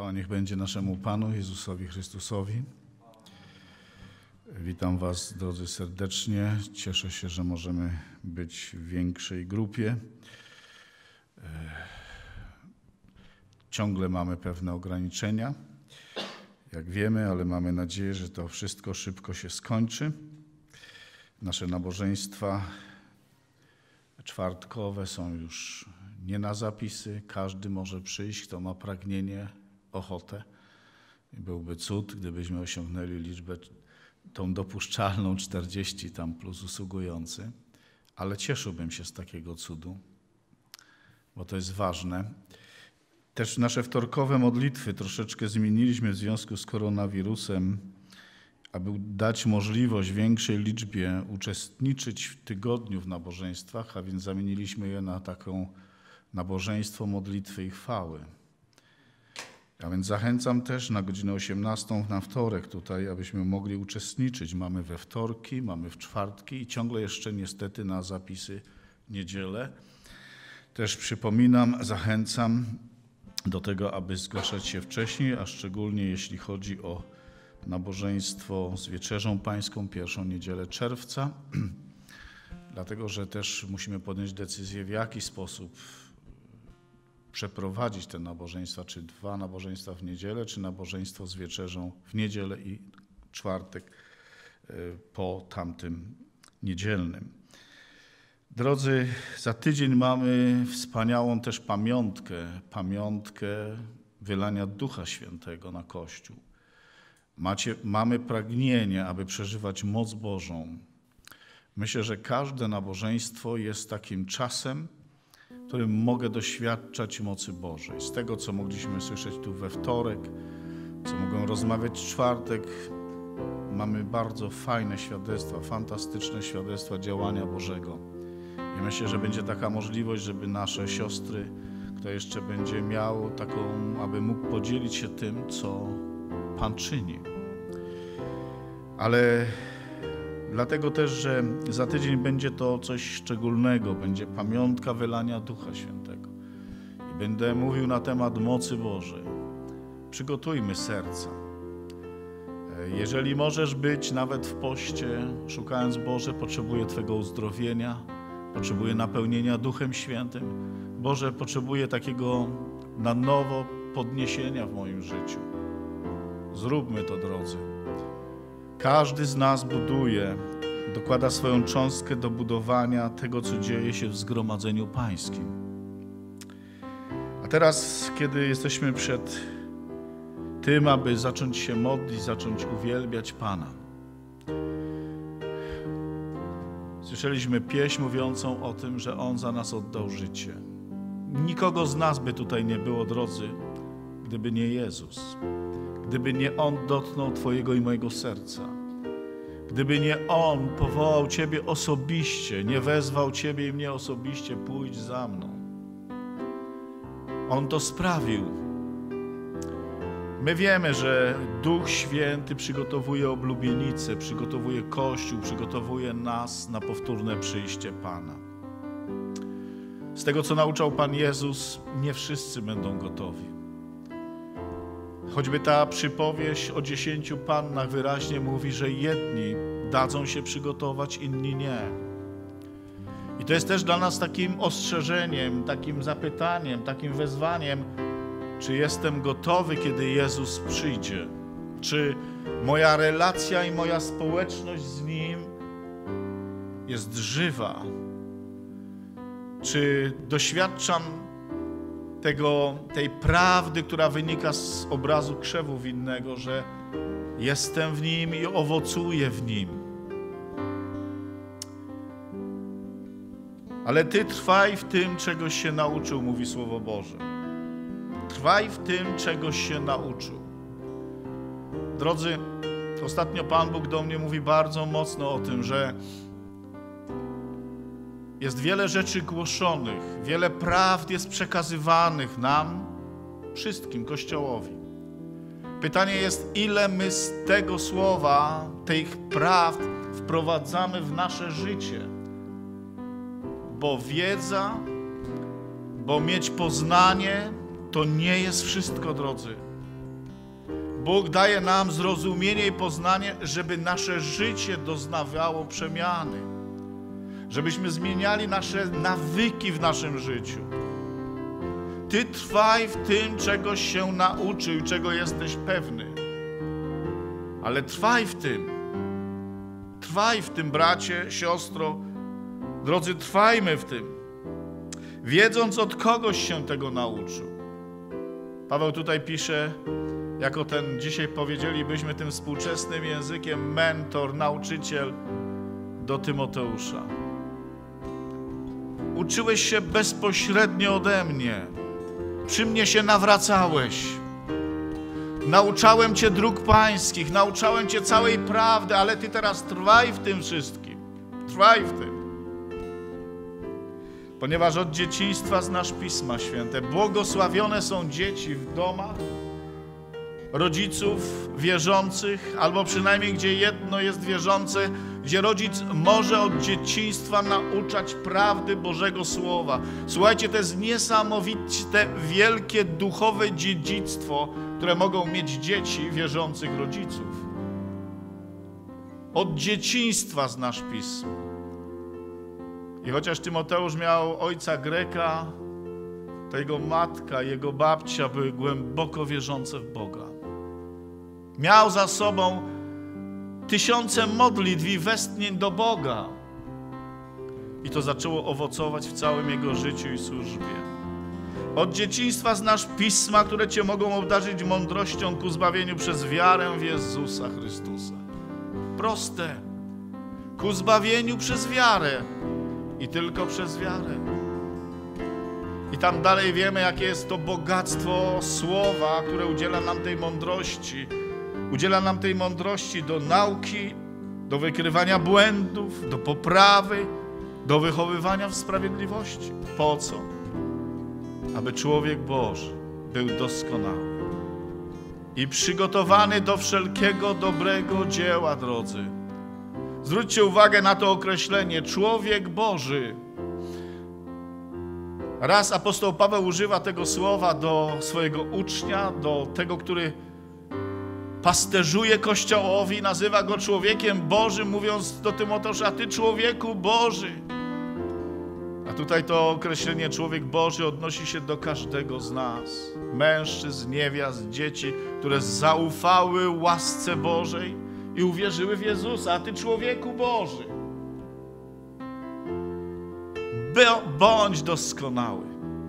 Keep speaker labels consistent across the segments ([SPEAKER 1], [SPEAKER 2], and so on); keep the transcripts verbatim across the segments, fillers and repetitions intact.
[SPEAKER 1] Chwała niech będzie naszemu Panu Jezusowi Chrystusowi. Witam Was, drodzy, serdecznie. Cieszę się, że możemy być w większej grupie. Ciągle mamy pewne ograniczenia, jak wiemy, ale mamy nadzieję, że to wszystko szybko się skończy. Nasze nabożeństwa czwartkowe są już nie na zapisy. Każdy może przyjść, kto ma pragnienie, ochotę. I byłby cud, gdybyśmy osiągnęli liczbę tą dopuszczalną czterdzieści tam plus usługujący. Ale cieszyłbym się z takiego cudu, bo to jest ważne. Też nasze wtorkowe modlitwy troszeczkę zmieniliśmy w związku z koronawirusem, aby dać możliwość większej liczbie uczestniczyć w tygodniu w nabożeństwach, a więc zamieniliśmy je na taką nabożeństwo modlitwy i chwały. A więc zachęcam też na godzinę osiemnastą na wtorek tutaj, abyśmy mogli uczestniczyć. Mamy we wtorki, mamy w czwartki i ciągle jeszcze niestety na zapisy niedzielę. Też przypominam, zachęcam do tego, aby zgłaszać się wcześniej, a szczególnie jeśli chodzi o nabożeństwo z Wieczerzą Pańską, pierwszą niedzielę czerwca, dlatego że też musimy podjąć decyzję, w jaki sposób przeprowadzić te nabożeństwa, czy dwa nabożeństwa w niedzielę, czy nabożeństwo z Wieczerzą w niedzielę i czwartek po tamtym niedzielnym. Drodzy, za tydzień mamy wspaniałą też pamiątkę, pamiątkę wylania Ducha Świętego na Kościół. Macie, mamy pragnienie, aby przeżywać moc Bożą. Myślę, że każde nabożeństwo jest takim czasem, w którym mogę doświadczać mocy Bożej. Z tego, co mogliśmy słyszeć tu we wtorek, co mogłem rozmawiać w czwartek, mamy bardzo fajne świadectwa, fantastyczne świadectwa działania Bożego. I myślę, że będzie taka możliwość, żeby nasze siostry, kto jeszcze będzie miał taką, aby mógł podzielić się tym, co Pan czyni. Ale dlatego też, że za tydzień będzie to coś szczególnego, będzie pamiątka wylania Ducha Świętego. I będę mówił na temat mocy Bożej. Przygotujmy serca. Jeżeli możesz być nawet w poście, szukając Boże, potrzebuję Twego uzdrowienia, potrzebuję napełnienia Duchem Świętym. Boże, potrzebuję takiego na nowo podniesienia w moim życiu. Zróbmy to, drodzy. Każdy z nas buduje, dokłada swoją cząstkę do budowania tego, co dzieje się w zgromadzeniu pańskim. A teraz, kiedy jesteśmy przed tym, aby zacząć się modlić, zacząć uwielbiać Pana. Słyszeliśmy pieśń mówiącą o tym, że On za nas oddał życie. Nikogo z nas by tutaj nie było, drodzy, gdyby nie Jezus. Gdyby nie On dotknął Twojego i mojego serca. Gdyby nie On powołał Ciebie osobiście, nie wezwał Ciebie i mnie osobiście, pójdź za mną. On to sprawił. My wiemy, że Duch Święty przygotowuje oblubienicę, przygotowuje Kościół, przygotowuje nas na powtórne przyjście Pana. Z tego, co nauczał Pan Jezus, nie wszyscy będą gotowi. Choćby ta przypowieść o dziesięciu pannach wyraźnie mówi, że jedni dadzą się przygotować, inni nie. I to jest też dla nas takim ostrzeżeniem, takim zapytaniem, takim wezwaniem, czy jestem gotowy, kiedy Jezus przyjdzie? Czy moja relacja i moja społeczność z Nim jest żywa? Czy doświadczam tego, tej prawdy, która wynika z obrazu krzewu winnego, że jestem w Nim i owocuję w Nim? Ale Ty trwaj w tym, czegoś się nauczył, mówi Słowo Boże. Trwaj w tym, czegoś się nauczył. Drodzy, ostatnio Pan Bóg do mnie mówi bardzo mocno o tym, że jest wiele rzeczy głoszonych, wiele prawd jest przekazywanych nam, wszystkim Kościołowi. Pytanie jest, ile my z tego słowa, tych prawd wprowadzamy w nasze życie. Bo wiedza, bo mieć poznanie, to nie jest wszystko, drodzy. Bóg daje nam zrozumienie i poznanie, żeby nasze życie doznawało przemiany. Żebyśmy zmieniali nasze nawyki w naszym życiu. Ty trwaj w tym, czego się nauczył, czego jesteś pewny. Ale trwaj w tym. Trwaj w tym, bracie, siostro. Drodzy, trwajmy w tym. Wiedząc, od kogoś się tego nauczył. Paweł tutaj pisze, jako ten, dzisiaj powiedzielibyśmy tym współczesnym językiem, mentor, nauczyciel do Tymoteusza. Uczyłeś się bezpośrednio ode mnie. Przy mnie się nawracałeś. Nauczałem cię dróg pańskich, nauczałem cię całej prawdy, ale ty teraz trwaj w tym wszystkim. Trwaj w tym. Ponieważ od dzieciństwa znasz Pisma Święte. Błogosławione są dzieci w domach rodziców wierzących, albo przynajmniej gdzie jedno jest wierzące, gdzie rodzic może od dzieciństwa nauczać prawdy Bożego Słowa. Słuchajcie, to jest niesamowite, wielkie duchowe dziedzictwo, które mogą mieć dzieci wierzących rodziców. Od dzieciństwa znasz Pismo. I chociaż Tymoteusz miał ojca Greka, to jego matka, jego babcia były głęboko wierzące w Boga. Miał za sobą tysiące modlitw i westchnień do Boga. I to zaczęło owocować w całym jego życiu i służbie. Od dzieciństwa znasz Pisma, które cię mogą obdarzyć mądrością ku zbawieniu przez wiarę w Jezusa Chrystusa. Proste. Ku zbawieniu przez wiarę. I tylko przez wiarę. I tam dalej wiemy, jakie jest to bogactwo słowa, które udziela nam tej mądrości. Udziela nam tej mądrości do nauki, do wykrywania błędów, do poprawy, do wychowywania w sprawiedliwości. Po co? Aby człowiek Boży był doskonały i przygotowany do wszelkiego dobrego dzieła, drodzy. Zwróćcie uwagę na to określenie, człowiek Boży. Raz apostoł Paweł używa tego słowa do swojego ucznia, do tego, który pasterzuje Kościołowi, nazywa go człowiekiem Bożym, mówiąc do Tymoteusza, a ty człowieku Boży. A tutaj to określenie człowiek Boży odnosi się do każdego z nas. Mężczyzn, niewiast, dzieci, które zaufały łasce Bożej i uwierzyły w Jezusa, a ty człowieku Boży. Bądź doskonały.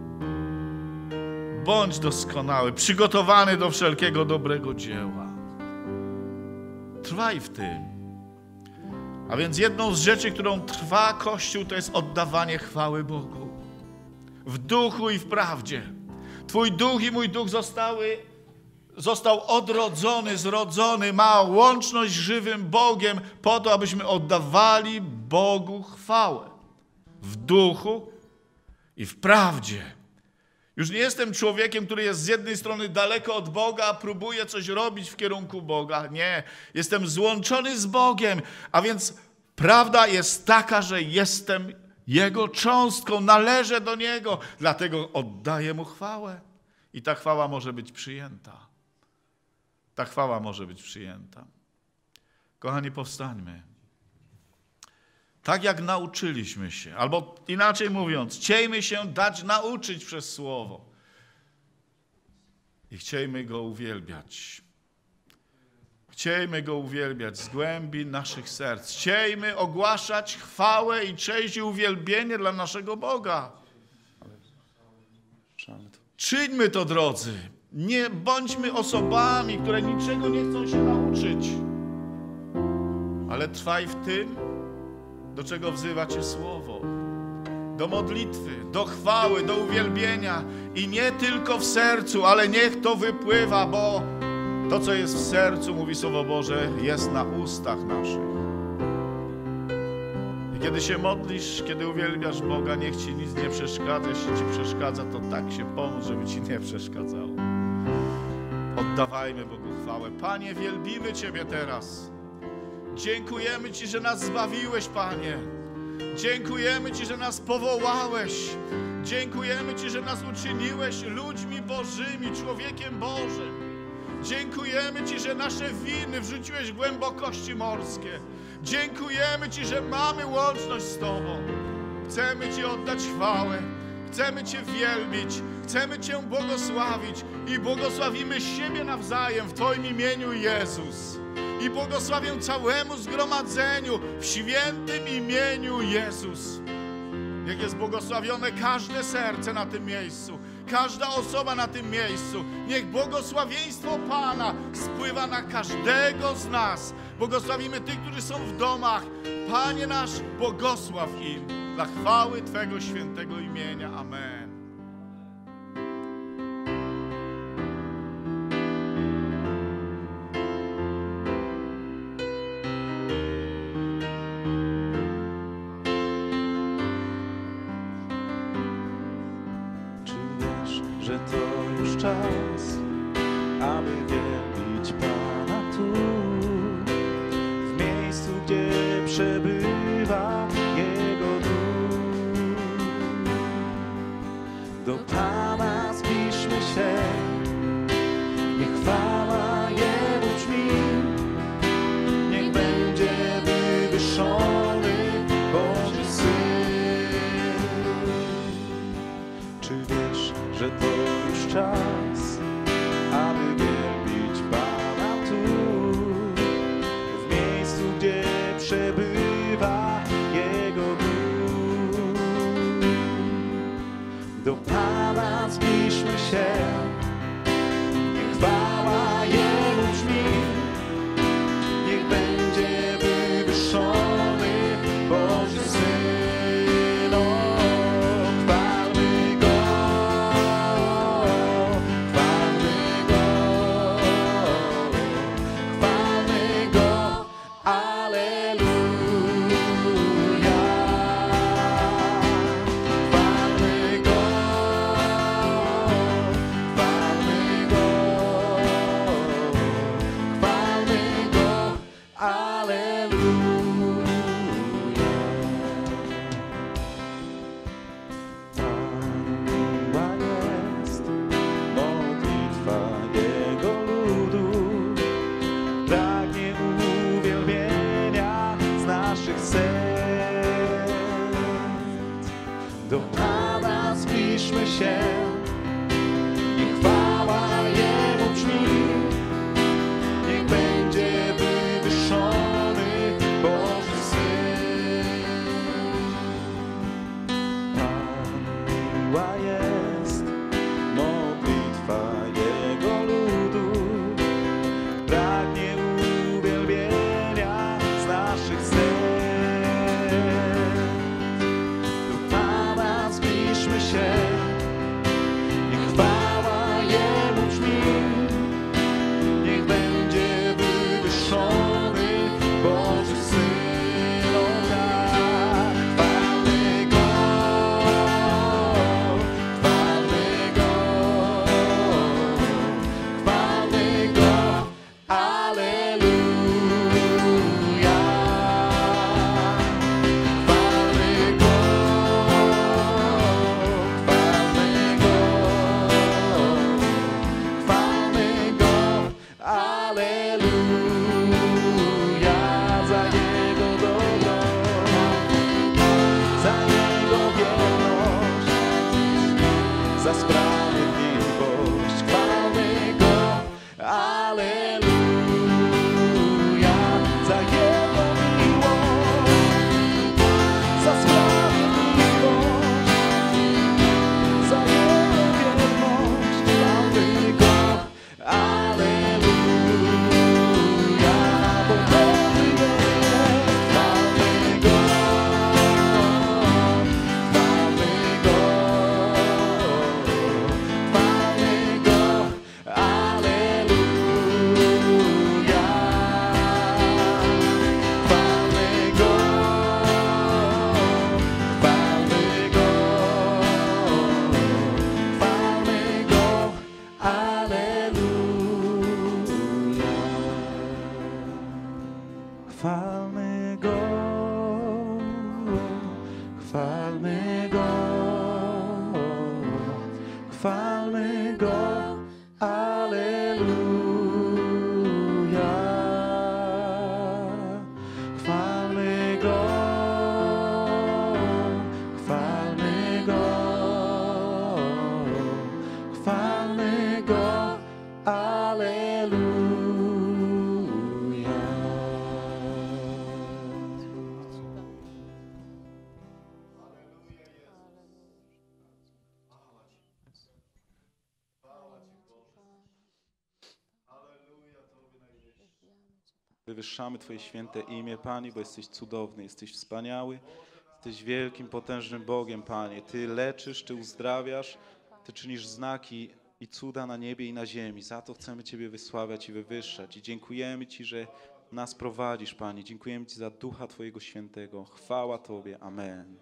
[SPEAKER 1] Bądź doskonały, przygotowany do wszelkiego dobrego dzieła. Trwaj w tym. A więc jedną z rzeczy, którą trwa Kościół, to jest oddawanie chwały Bogu. W duchu i w prawdzie. Twój duch i mój duch zostały, został odrodzony, zrodzony, ma łączność z żywym Bogiem po to, abyśmy oddawali Bogu chwałę. W duchu i w prawdzie. Już nie jestem człowiekiem, który jest z jednej strony daleko od Boga, a próbuje coś robić w kierunku Boga. Nie, jestem złączony z Bogiem, a więc prawda jest taka, że jestem Jego cząstką, należę do Niego, dlatego oddaję Mu chwałę. I ta chwała może być przyjęta. Ta chwała może być przyjęta. Kochani, powstańmy. Tak jak nauczyliśmy się, albo inaczej mówiąc, chciejmy się dać nauczyć przez Słowo i chciejmy Go uwielbiać. Chciejmy Go uwielbiać z głębi naszych serc. Chciejmy ogłaszać chwałę i cześć i uwielbienie dla naszego Boga. Czyńmy to, drodzy. Nie bądźmy osobami, które niczego nie chcą się nauczyć, ale trwaj w tym, do czego wzywa cię Słowo. Do modlitwy, do chwały, do uwielbienia. I nie tylko w sercu, ale niech to wypływa, bo to, co jest w sercu, mówi Słowo Boże, jest na ustach naszych. I kiedy się modlisz, kiedy uwielbiasz Boga, niech ci nic nie przeszkadza. Jeśli ci przeszkadza, to tak się pomóż, żeby ci nie przeszkadzało. Oddawajmy Bogu chwałę. Panie, wielbimy Ciebie teraz. Dziękujemy Ci, że nas zbawiłeś, Panie. Dziękujemy Ci, że nas powołałeś. Dziękujemy Ci, że nas uczyniłeś ludźmi Bożymi, człowiekiem Bożym. Dziękujemy Ci, że nasze winy wrzuciłeś w głębokości morskie. Dziękujemy Ci, że mamy łączność z Tobą. Chcemy Ci oddać chwałę. Chcemy Cię wielbić. Chcemy Cię błogosławić. I błogosławimy siebie nawzajem w Twoim imieniu, Jezus. I błogosławię całemu zgromadzeniu w świętym imieniu, Jezus. Niech jest błogosławione każde serce na tym miejscu. Każda osoba na tym miejscu. Niech błogosławieństwo Pana spływa na każdego z nas. Błogosławimy tych, którzy są w domach. Panie nasz, błogosław im dla chwały Twego świętego imienia. Amen.
[SPEAKER 2] Że to już czas, aby wielbić Pana tu, w miejscu, gdzie przebywa Jego duch. Do Pana zbliżmy się, niech chwała Jemu brzmi, niech będzie wywyższony Boży Syn. Czy wiesz, że to już czas, aby wielbić Pana tu, w miejscu, gdzie przebywa Jego duch. Do Pana zbliżmy się, niech chwała Jemu brzmi, niech będzie wywyższony Boży Syn. O, chwalmy Go. Do Pana zbliżmy się, niech chwała Jemu brzmi, niech będzie wywyższony Boży Syn. Pan miła jest modlitwa Jego ludu, pragnie uwielbienia z naszych serc. Się, niech chwała Jemu brzmi, niech będzie wywyższony Boży Syn. O tak, chwalmy Go, chwalmy Go, chwalmy Go, alleluja. Chwalmy Go. Za sprawiedliwość, chwalmy Go, alleluja, za Jego miłość, za sprawiedliwość, za Jego wierność, chwalmy Go, alleluja, bo dobry jest, chwalmy Go, chwalmy Go. Chwalmy Go, chwalmy Go, chwalmy Go, alleluja.
[SPEAKER 3] Wywyższamy Twoje święte imię, Panie, bo jesteś cudowny, jesteś wspaniały, jesteś wielkim, potężnym Bogiem, Panie. Ty leczysz, Ty uzdrawiasz, Ty czynisz znaki i cuda na niebie i na ziemi. Za to chcemy Ciebie wysławiać i wywyższać. I dziękujemy Ci, że nas prowadzisz, Panie. Dziękujemy Ci za Ducha Twojego Świętego. Chwała Tobie. Amen.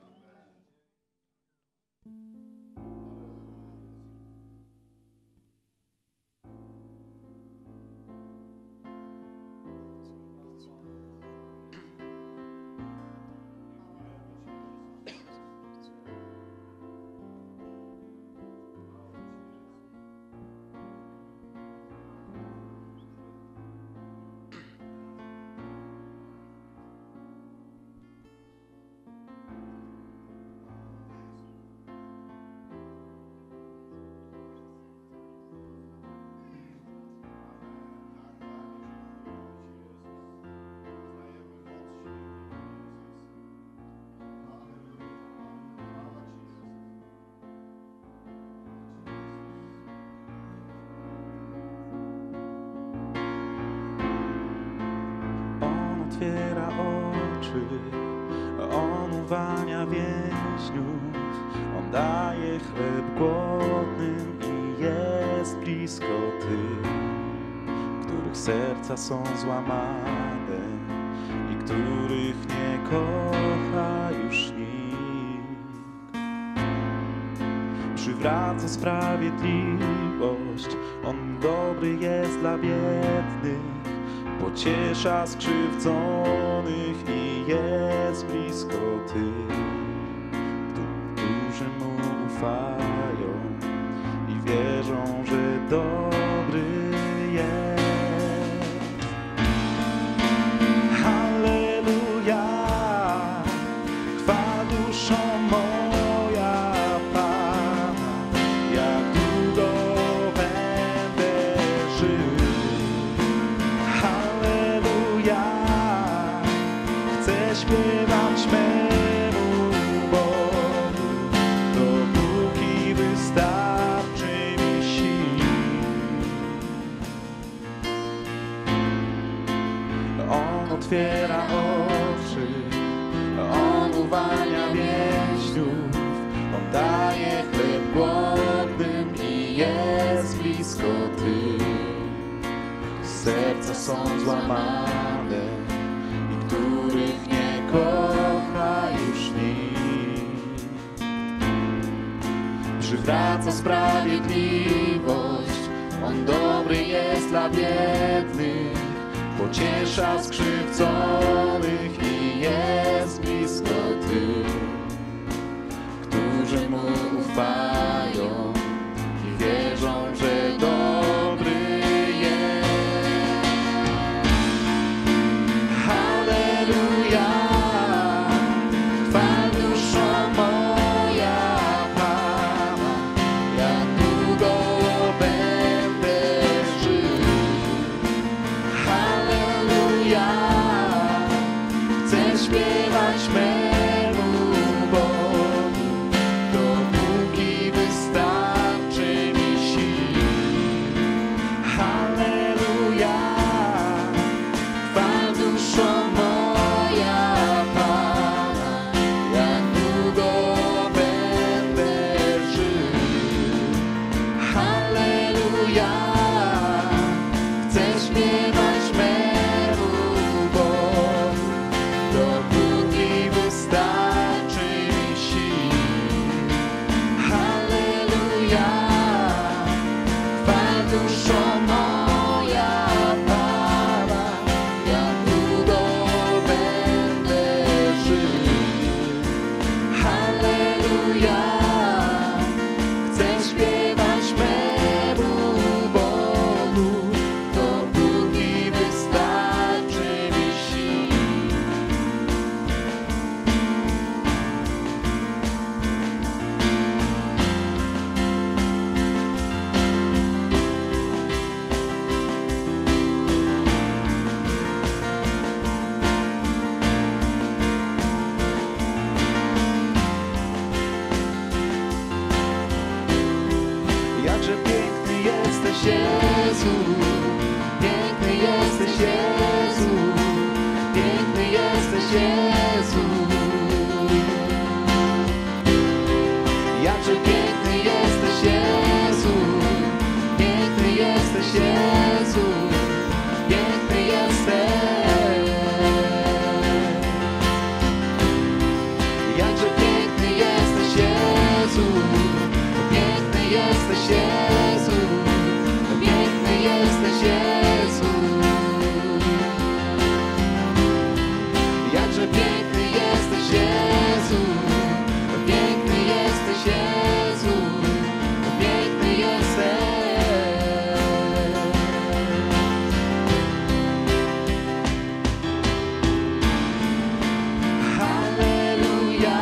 [SPEAKER 3] Otwiera oczy, On uwalnia więźniów, On daje chleb głodnym i jest blisko tych, których serca są złamane i których nie kocha już nikt. Przywraca sprawiedliwość, On dobry jest dla biednych, pociesza skrzywdzonych i jest blisko tych, którzy Mu ufają i wierzą, że dobry jest. Halleluja, chwała duszo moja Pana, jak długo będę żył. Śpiewać memu Bogu, dopóki wystarczy mi sił. On otwiera oczy, On uwalnia więźniów, On daje chleb głodnym i jest blisko tych, serca są złamane, których nie kocha już nikt. Przywraca sprawiedliwość, On dobry jest dla biednych, pociesza skrzywdzonych i jest blisko tych, którzy Mu ufają i wierzą, że dobry jest. Halleluja, chwała duszo moja Pana, jak długo będę żył. Halleluja, chcę śpiewać memu Bogu, dopóki wystarczy mi sił.
[SPEAKER 2] jesteś, Jezu. Jakże piękny jesteś, Jezu. Piękny jesteś, Jezu. Piękny jesteś. Halleluja.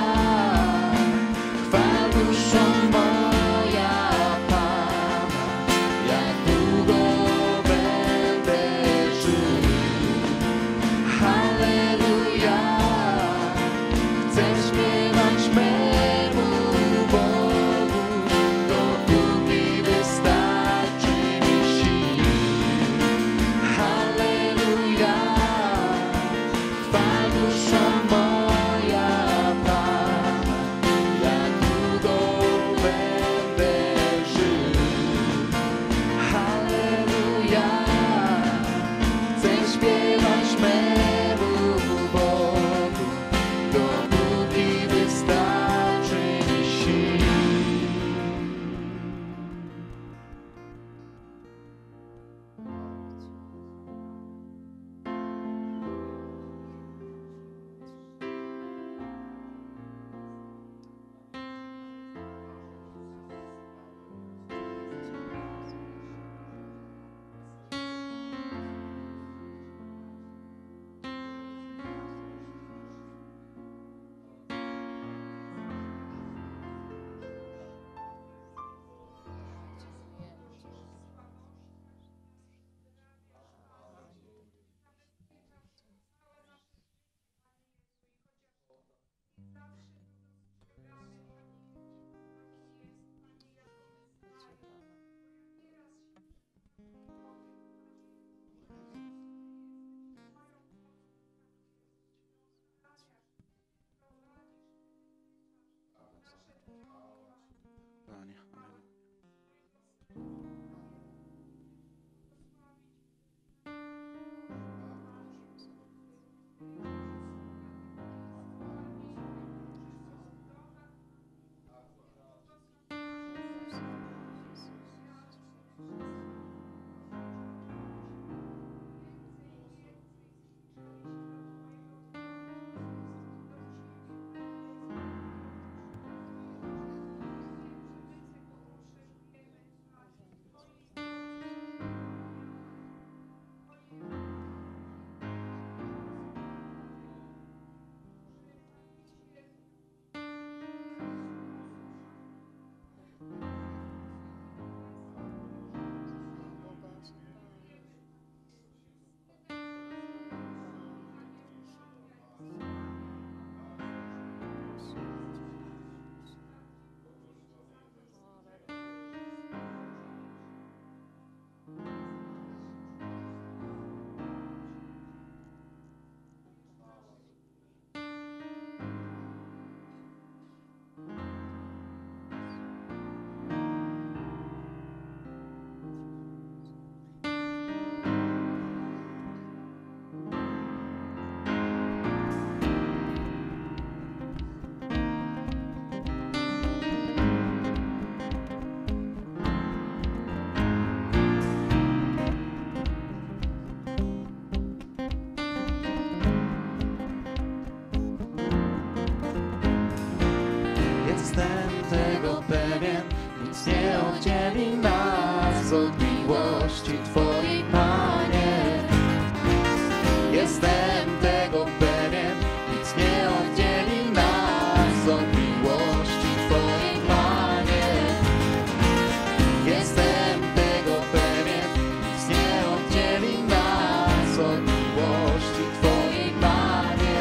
[SPEAKER 2] Chwal duszą moja Pana. Jak długo będę żył. Halleluja. Chcę śpiewać memu Bogu, dopóki wystarczy mi sił. Halleluja. Chwal duszą moja Pana. Jak długo będę żył. Halleluja. Chcę śpiewać memu Bogu, dopóki wystarczy mi sił.
[SPEAKER 3] Panie, amen. Jestem tego pewien, nic nie oddzieli nas od miłości Twojej, Panie. Jestem tego pewien, nic nie oddzieli nas od miłości Twojej, Panie. Jestem tego pewien, nic nie oddzieli nas od miłości Twojej, Panie.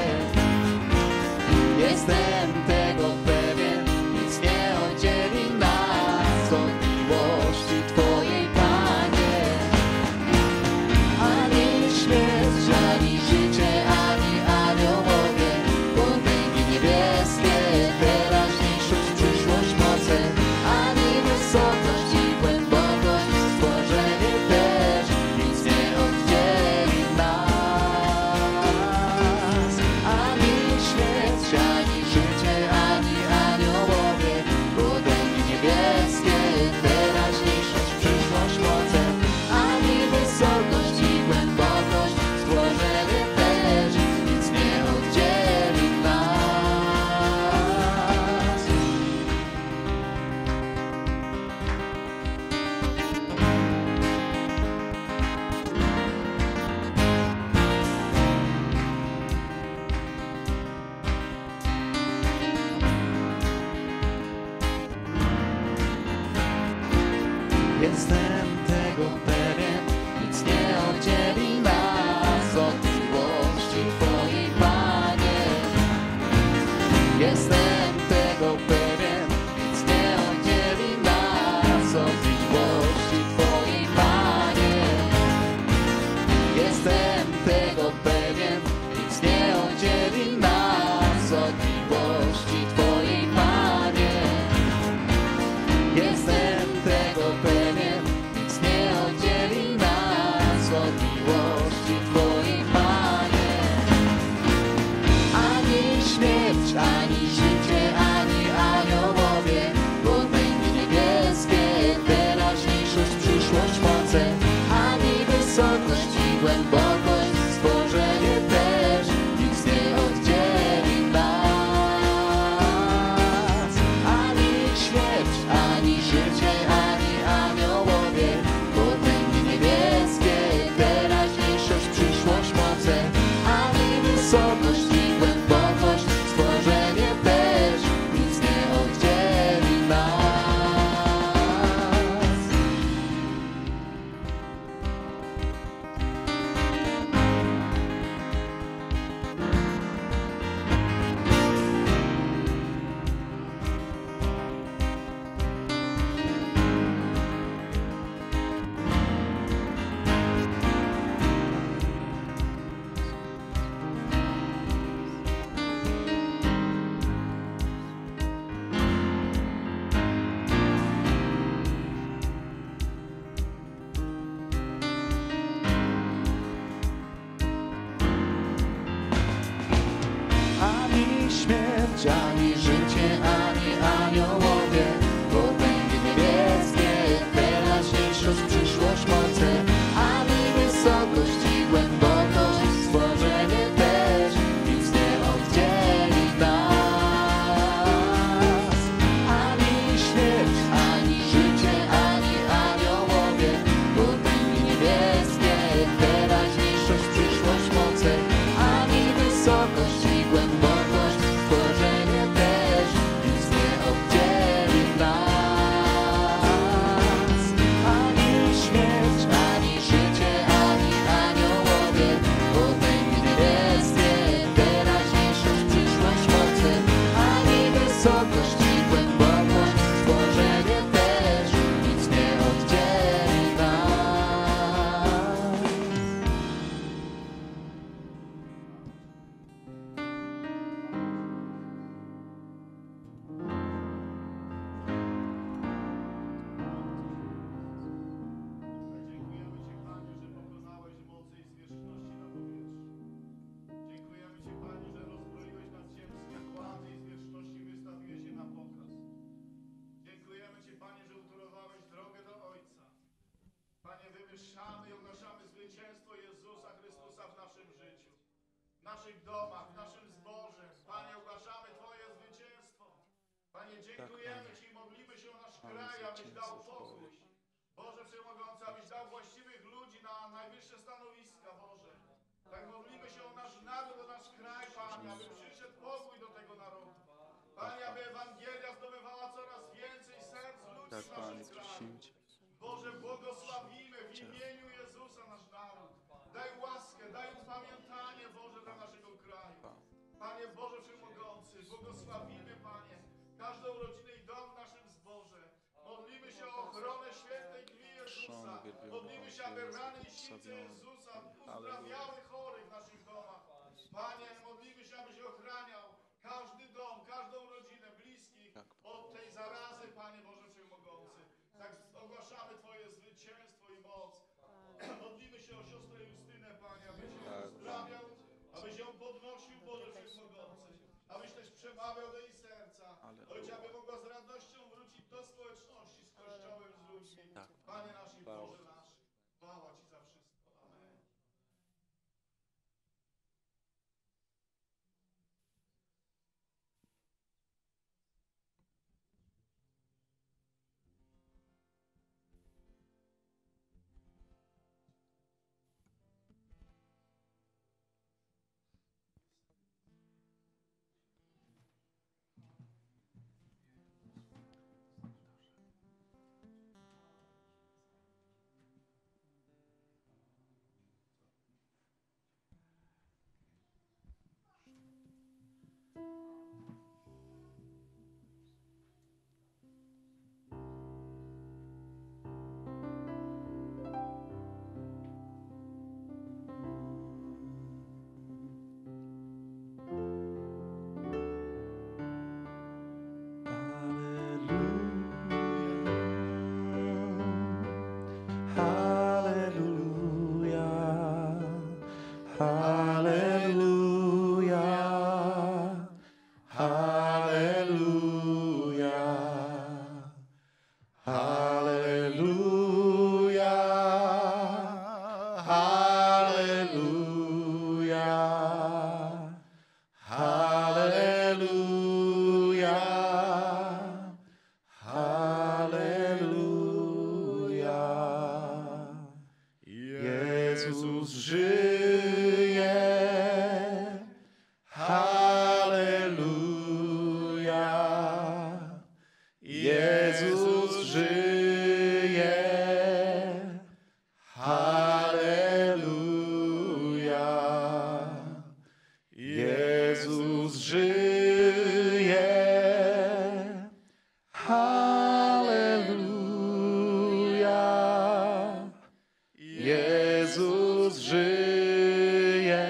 [SPEAKER 3] Jestem tego pewien, nic nie oddzieli nas od miłości Twojej, Panie. Ani śmierć, ani życie.
[SPEAKER 2] Jestem tego pewien, nic nie oddzieli nas od miłości Twojej, Panie. Jestem tego pewien, nic nie oddzieli nas od miłości Twojej, Panie. Ani śmierć, ani życie, ani aniołowie, potęgi niebieskie, teraźniejszość, przyszłość, moce, ani wysokość i głębokość, stworzenie też, nic nie oddzieli nas. Ani śmierć, ani życie, ani aniołowie, potęgi niebieskie, teraźniejszość, przyszłość, moce, ani wysokość i głębokość, stworzenie też, nic nie oddzieli nas. Ani śmierć, ani życie, ani aniołowie, potęgi niebieskie, teraźniejszość, przyszłość, moce, ani wysokość i głębokość, stworzenie też, nic nie oddzieli nas. Ani śmierć, ani życie, ani aniołowie, potęgi niebieskie, teraźniejszość, przyszłość, moce, ani wysokość i głębokość, stworzenie też, nic nie oddzieli nas. Ani śmierć, ani życie, ani aniołowie, potęgi niebieskie, teraźniejszość, przyszłość, moce, ani wysokość i głębokość, stworzenie też, nic nie oddzieli nas.
[SPEAKER 4] Dziękujemy Ci, Panie, że pokonałeś mocy i zwierzchności na powierzchni. Dziękujemy Ci, Panie, że rozbroiłeś nas ziemskie władze i zwierzchności wystawiłeś je na pokaz. Dziękujemy Ci, Panie, że utorowałeś drogę do Ojca. Panie, wywyższamy i ogłaszamy zwycięstwo Jezusa Chrystusa w naszym życiu, w naszych domach, w naszym zborze. Panie, ogłaszamy Twoje zwycięstwo. Panie, dziękujemy Ci i modlimy się o nasz kraj, abyś dał pokój. Boże Wszechmogący, abyś dał właściwych ludzi na najwyższe stanowiska, Boże. Tak modlimy się o nasz naród, o nasz kraj, Panie, aby przyszedł pokój do tego narodu. Panie, aby Ewangelia zdobywała coraz więcej serc ludzi
[SPEAKER 3] Tak,
[SPEAKER 4] w
[SPEAKER 3] Panie,
[SPEAKER 4] naszym kraju.
[SPEAKER 3] prosimy Cię.
[SPEAKER 4] Boże, błogosławimy w imieniu Jezusa nasz naród. Daj łaskę, daj upamiętanie, Boże, dla naszego kraju. Panie Boże Wszechmogący, błogosławimy, Panie, każdą rodzinę i dom w naszym zborze. Modlimy się o ochronę świętej krwi Jezusa. Modlimy się, aby rany i sińce Jezusa uzdrawiały chorych w naszych domach. Panie, modlimy się, abyś ochraniał każdy dom, każdą rodzinę, bliskich od tej zarazy, Panie Boże Wszechmogący. Tak ogłaszamy Twoje zwycięstwo i moc. Modlimy się o siostrę Justynę, Panie, abyś ją uzdrawiał, abyś ją podnosił, Boże Wszechmogący. Abyś też przemawiał do jej serca. Ojcze, aby mogła z radością wrócić do społeczności, z Kościołem, z ludźmi. Panie nasz i Boże nasz, chwała Ci za wszystko. Amen.
[SPEAKER 3] Halleluja, halleluja, halleluja, halleluja, halleluja, halleluja. Jezus żyje, halleluja. Jezus żyje, halleluja. Jezus żyje, halleluja. Jezus żyje,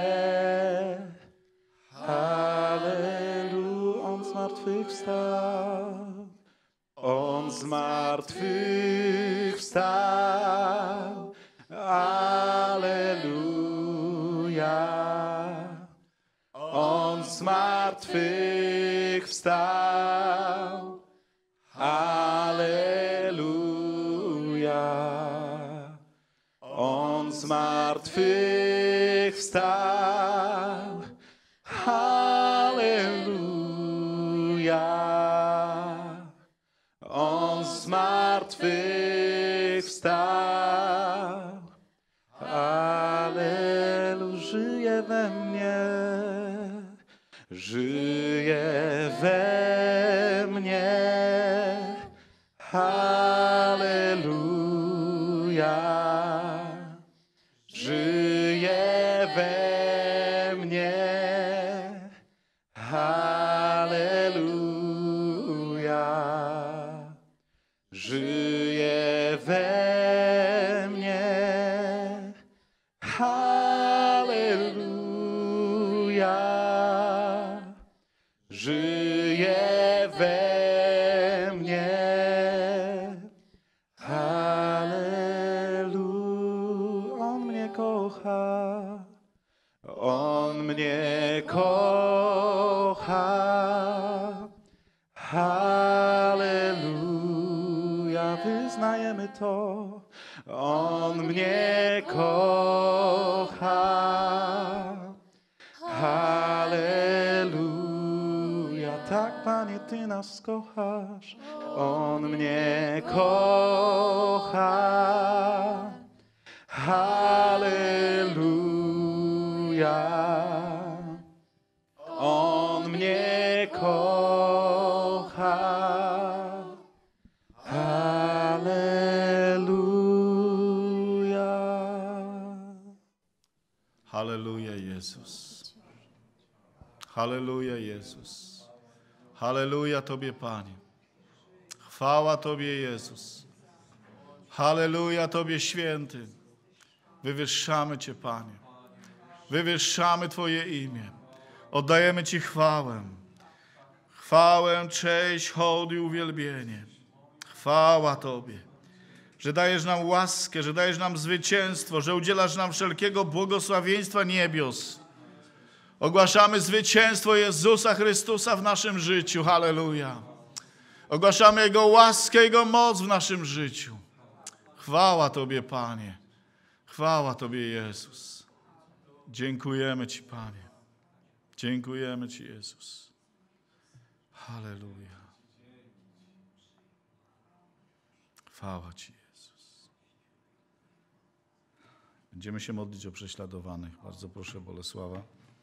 [SPEAKER 3] halleluja. On zmartwychwstał, On zmartwychwstał, alleluja. On zmartwychwstał, alleluja. On zmartwychwstał, halleluja. On zmartwychwstał, alleluja. Żyje we mnie, żyje we mnie, halleluja. Żyje we mnie, halleluja. Żyje we mnie, halleluja. Żyje we mnie, halleluja. On mnie kocha, On mnie kocha, halleluja. Wyznajemy to. On mnie kocha, halleluja. Tak, Panie, Ty nas kochasz. On mnie kocha, halleluja. On mnie kocha, halleluja.
[SPEAKER 1] Halleluja, Jezus. Halleluja, Jezus. Halleluja Tobie, Panie. Chwała Tobie, Jezus. Halleluja Tobie, Święty. Wywyższamy Cię, Panie. Wywyższamy Twoje imię. Oddajemy Ci chwałę. Chwałę, cześć, hołd i uwielbienie. Chwała Tobie, że dajesz nam łaskę, że dajesz nam zwycięstwo, że udzielasz nam wszelkiego błogosławieństwa niebios. Ogłaszamy zwycięstwo Jezusa Chrystusa w naszym życiu. Halleluja. Ogłaszamy Jego łaskę, Jego moc w naszym życiu. Chwała Tobie, Panie. Chwała Tobie, Jezus. Dziękujemy Ci, Panie. Dziękujemy Ci, Jezus. Halleluja. Chwała Ci, Jezus. Będziemy się modlić o prześladowanych. Bardzo proszę Bolesława.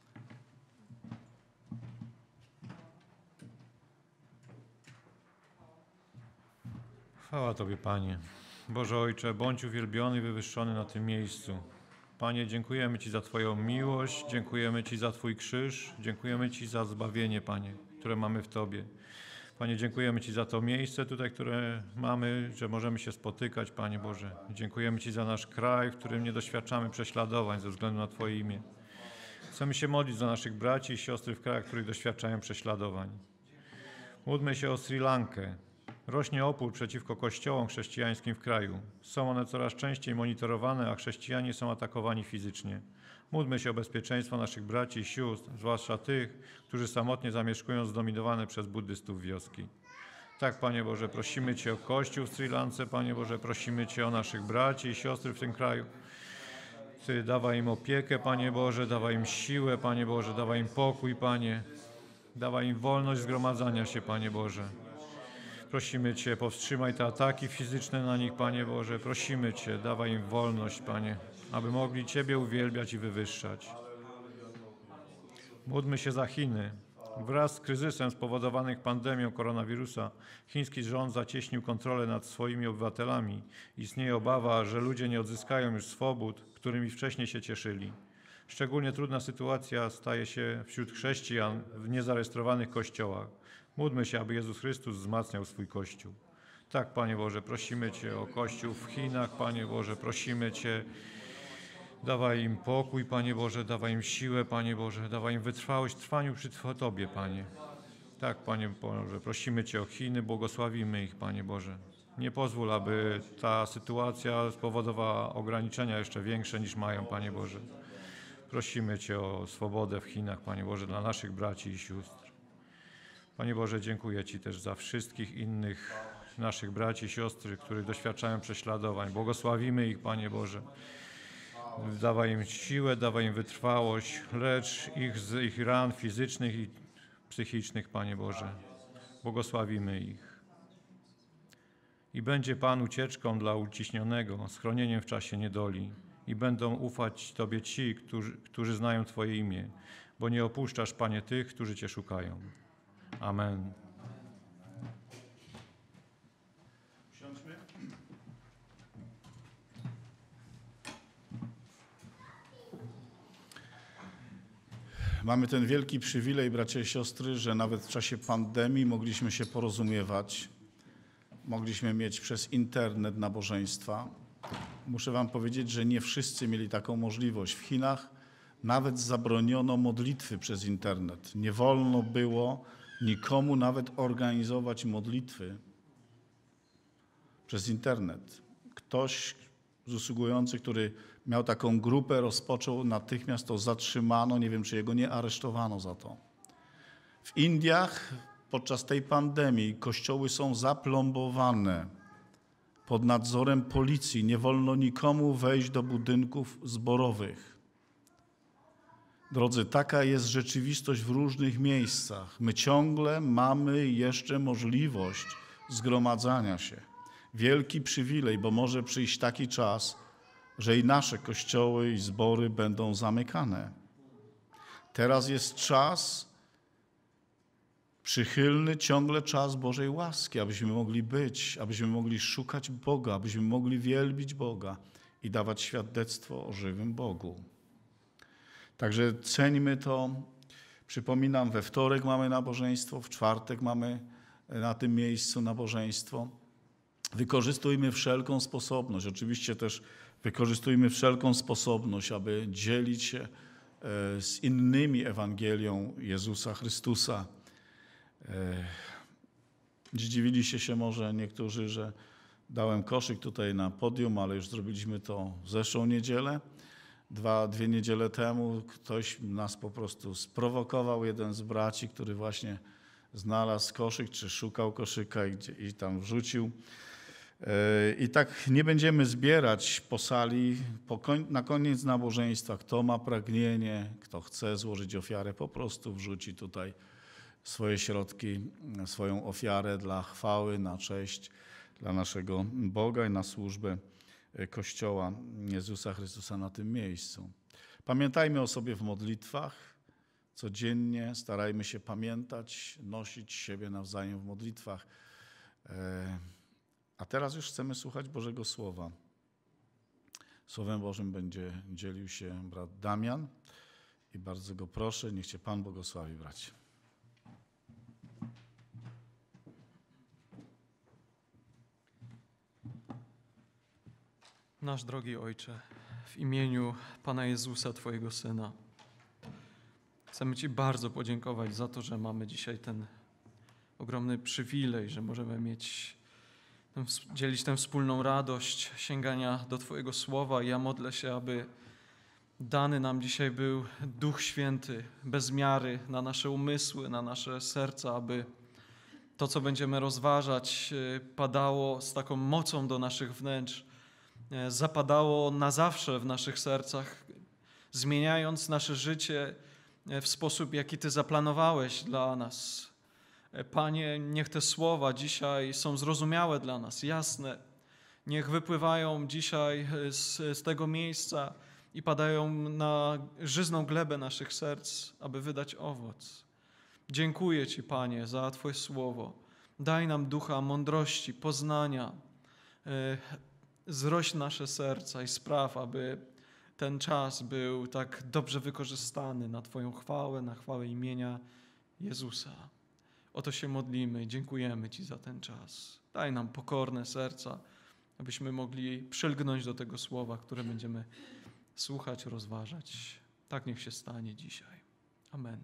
[SPEAKER 5] Chwała Tobie, Panie. Boże Ojcze, bądź uwielbiony i wywyższony na tym miejscu. Panie, dziękujemy Ci za Twoją miłość, dziękujemy Ci za Twój krzyż, dziękujemy Ci za zbawienie, Panie, które mamy w Tobie. Panie, dziękujemy Ci za to miejsce tutaj, które mamy, że możemy się spotykać, Panie Boże. Dziękujemy Ci za nasz kraj, w którym nie doświadczamy prześladowań ze względu na Twoje imię. Chcemy się modlić za naszych braci i siostry w krajach, w których doświadczają prześladowań. Módlmy się o Sri Lankę. Rośnie opór przeciwko kościołom chrześcijańskim w kraju. Są one coraz częściej monitorowane, a chrześcijanie są atakowani fizycznie. Módlmy się o bezpieczeństwo naszych braci i sióstr, zwłaszcza tych, którzy samotnie zamieszkują zdominowane przez buddystów wioski. Tak, Panie Boże, prosimy Cię o Kościół w Sri Lance, Panie Boże, prosimy Cię o naszych braci i siostry w tym kraju. Ty dawaj im opiekę, Panie Boże, dawaj im siłę, Panie Boże, dawaj im pokój, Panie. Dawaj im wolność zgromadzania się, Panie Boże. Prosimy Cię, powstrzymaj te ataki fizyczne na nich, Panie Boże. Prosimy Cię, dawaj im wolność, Panie, aby mogli Ciebie uwielbiać i wywyższać. Módlmy się za Chiny. Wraz z kryzysem spowodowanym pandemią koronawirusa chiński rząd zacieśnił kontrolę nad swoimi obywatelami. Istnieje obawa, że ludzie nie odzyskają już swobód, którymi wcześniej się cieszyli. Szczególnie trudna sytuacja staje się wśród chrześcijan w niezarejestrowanych kościołach. Módlmy się, aby Jezus Chrystus wzmacniał swój Kościół. Tak, Panie Boże, prosimy Cię o Kościół w Chinach, Panie Boże, prosimy Cię, dawaj im pokój, Panie Boże, dawaj im siłę, Panie Boże, dawaj im wytrwałość w trwaniu przy Tobie, Panie. Tak, Panie Boże, prosimy Cię o Chiny, błogosławimy ich, Panie Boże. Nie pozwól, aby ta sytuacja spowodowała ograniczenia jeszcze większe niż mają, Panie Boże. Prosimy Cię o swobodę w Chinach, Panie Boże, dla naszych braci i sióstr. Panie Boże, dziękuję Ci też za wszystkich innych naszych braci i siostry, którzy doświadczają prześladowań. Błogosławimy ich, Panie Boże. Dawaj im siłę, dawaj im wytrwałość, lecz ich z ich ran fizycznych i psychicznych, Panie Boże. Błogosławimy ich. I będzie Pan ucieczką dla uciśnionego, schronieniem w czasie niedoli. I będą ufać Tobie ci, którzy, którzy znają Twoje imię, bo nie opuszczasz, Panie, tych, którzy Cię szukają. Amen.
[SPEAKER 1] Usiądźmy. Mamy ten wielki przywilej, bracia i siostry, że nawet w czasie pandemii mogliśmy się porozumiewać. Mogliśmy mieć przez internet nabożeństwa. Muszę wam powiedzieć, że nie wszyscy mieli taką możliwość. W Chinach nawet zabroniono modlitwy przez internet. Nie wolno było nikomu nawet organizować modlitwy przez internet. Ktoś z usługujących, który miał taką grupę, rozpoczął, natychmiast to zatrzymano. Nie wiem, czy jego nie aresztowano za to. W Indiach podczas tej pandemii kościoły są zaplombowane pod nadzorem policji. Nie wolno nikomu wejść do budynków zborowych. Drodzy, taka jest rzeczywistość w różnych miejscach. My ciągle mamy jeszcze możliwość zgromadzania się. Wielki przywilej, bo może przyjść taki czas, że i nasze kościoły i zbory będą zamykane. Teraz jest czas przychylny, ciągle czas Bożej łaski, abyśmy mogli być, abyśmy mogli szukać Boga, abyśmy mogli wielbić Boga i dawać świadectwo o żywym Bogu. Także ceńmy to. Przypominam, we wtorek mamy nabożeństwo, w czwartek mamy na tym miejscu nabożeństwo. Wykorzystujmy wszelką sposobność. Oczywiście też wykorzystujmy wszelką sposobność, aby dzielić się z innymi Ewangelią Jezusa Chrystusa. Zdziwiliście się może niektórzy, że dałem koszyk tutaj na podium, ale już zrobiliśmy to w zeszłą niedzielę. Dwa, dwie niedziele temu ktoś nas po prostu sprowokował, jeden z braci, który właśnie znalazł koszyk, czy szukał koszyka i, i tam wrzucił. I tak nie będziemy zbierać po sali, po koń, na koniec nabożeństwa. Kto ma pragnienie, kto chce złożyć ofiarę, po prostu wrzuci tutaj swoje środki, swoją ofiarę dla chwały, na cześć dla naszego Boga i na służbę Kościoła Jezusa Chrystusa na tym miejscu. Pamiętajmy o sobie w modlitwach. Codziennie starajmy się pamiętać, nosić siebie nawzajem w modlitwach. A teraz już chcemy słuchać Bożego Słowa. Słowem Bożym będzie dzielił się brat Damian i bardzo go proszę, niech Cię Pan błogosławi, bracie.
[SPEAKER 6] Nasz drogi Ojcze, w imieniu Pana Jezusa, Twojego Syna, chcemy Ci bardzo podziękować za to, że mamy dzisiaj ten ogromny przywilej, że możemy mieć, dzielić tę wspólną radość sięgania do Twojego Słowa. I ja modlę się, aby dany nam dzisiaj był Duch Święty bez miary na nasze umysły, na nasze serca, aby to, co będziemy rozważać, padało z taką mocą do naszych wnętrz, zapadało na zawsze w naszych sercach, zmieniając nasze życie w sposób, jaki Ty zaplanowałeś dla nas. Panie, niech te słowa dzisiaj są zrozumiałe dla nas, jasne. Niech wypływają dzisiaj z, z tego miejsca i padają na żyzną glebę naszych serc, aby wydać owoc. Dziękuję Ci, Panie, za Twoje słowo. Daj nam ducha mądrości, poznania. Zrość nasze serca i spraw, aby ten czas był tak dobrze wykorzystany na Twoją chwałę, na chwałę imienia Jezusa. O to się modlimy. Dziękujemy Ci za ten czas. Daj nam pokorne serca, abyśmy mogli przylgnąć do tego słowa, które będziemy słuchać, rozważać. Tak niech się stanie dzisiaj. Amen.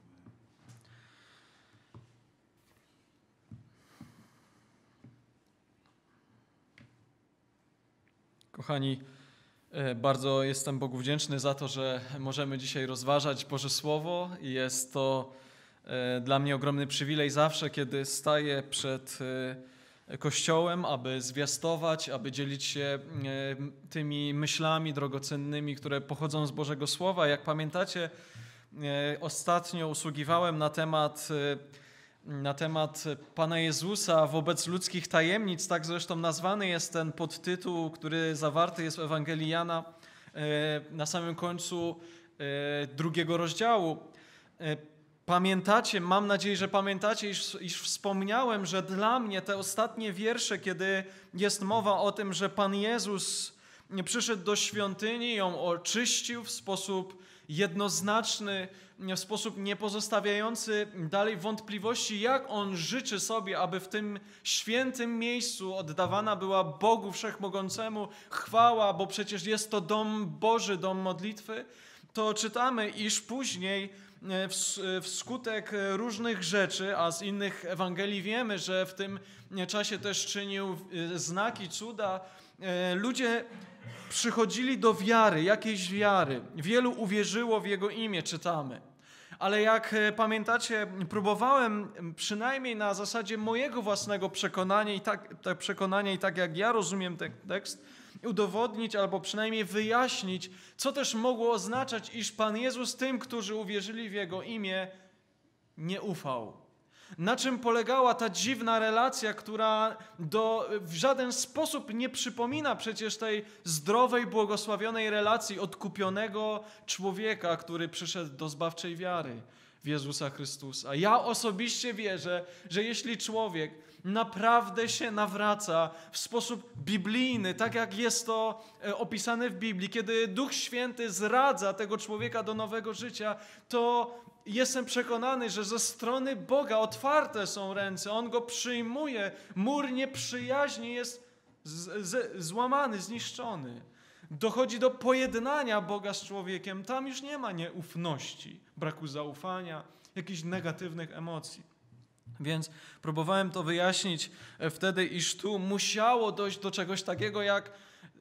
[SPEAKER 6] Kochani, bardzo jestem Bogu wdzięczny za to, że możemy dzisiaj rozważać Boże Słowo i jest to dla mnie ogromny przywilej zawsze, kiedy staję przed Kościołem, aby zwiastować, aby dzielić się tymi myślami drogocennymi, które pochodzą z Bożego Słowa. Jak pamiętacie, ostatnio usługiwałem na temat na temat Pana Jezusa wobec ludzkich tajemnic, tak zresztą nazwany jest ten podtytuł, który zawarty jest w Ewangelii Jana na samym końcu drugiego rozdziału. Pamiętacie, mam nadzieję, że pamiętacie, iż, iż wspomniałem, że dla mnie te ostatnie wiersze, kiedy jest mowa o tym, że Pan Jezus przyszedł do świątyni i ją oczyścił w sposób jednoznaczny, w sposób nie pozostawiający dalej wątpliwości, jak On życzy sobie, aby w tym świętym miejscu oddawana była Bogu Wszechmogącemu chwała, bo przecież jest to dom Boży, dom modlitwy, to czytamy, iż później wskutek różnych rzeczy, a z innych Ewangelii wiemy, że w tym czasie też czynił znaki, cuda, ludzie przychodzili do wiary, jakiejś wiary. Wielu uwierzyło w Jego imię, czytamy. Ale jak pamiętacie, próbowałem przynajmniej na zasadzie mojego własnego przekonania i tak, tak, przekonania i tak jak ja rozumiem ten tekst, udowodnić albo przynajmniej wyjaśnić, co też mogło oznaczać, iż Pan Jezus tym, którzy uwierzyli w Jego imię, nie ufał. Na czym polegała ta dziwna relacja, która do, w żaden sposób nie przypomina przecież tej zdrowej, błogosławionej relacji odkupionego człowieka, który przyszedł do zbawczej wiary w Jezusa Chrystusa. Ja osobiście wierzę, że jeśli człowiek naprawdę się nawraca w sposób biblijny, tak jak jest to opisane w Biblii, kiedy Duch Święty zradza tego człowieka do nowego życia, to jestem przekonany, że ze strony Boga otwarte są ręce, On go przyjmuje, mur nieprzyjaźni jest z, z, złamany, zniszczony. Dochodzi do pojednania Boga z człowiekiem, tam już nie ma nieufności, braku zaufania, jakichś negatywnych emocji. Więc próbowałem to wyjaśnić wtedy, iż tu musiało dojść do czegoś takiego jak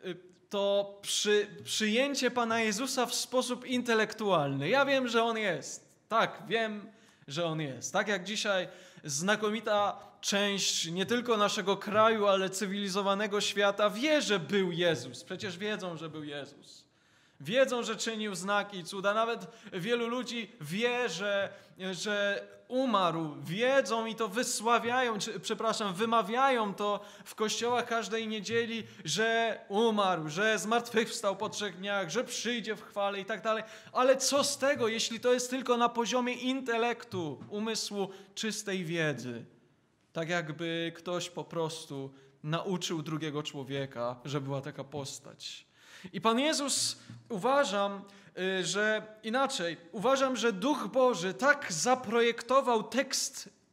[SPEAKER 6] to przy, przyjęcie Pana Jezusa w sposób intelektualny. Ja wiem, że On jest. Tak, wiem, że On jest. Tak jak dzisiaj znakomita część nie tylko naszego kraju, ale cywilizowanego świata wie, że był Jezus. Przecież wiedzą, że był Jezus. Wiedzą, że czynił znaki i cuda. Nawet wielu ludzi wie, że, że umarł. Wiedzą i to wysławiają, czy, przepraszam, wymawiają to w kościołach każdej niedzieli, że umarł, że zmartwychwstał po trzech dniach, że przyjdzie w chwale i tak dalej. Ale co z tego, jeśli to jest tylko na poziomie intelektu, umysłu, czystej wiedzy? Tak jakby ktoś po prostu nauczył drugiego człowieka, że była taka postać. I Pan Jezus, uważam, że inaczej, uważam, że Duch Boży tak zaprojektował tekst,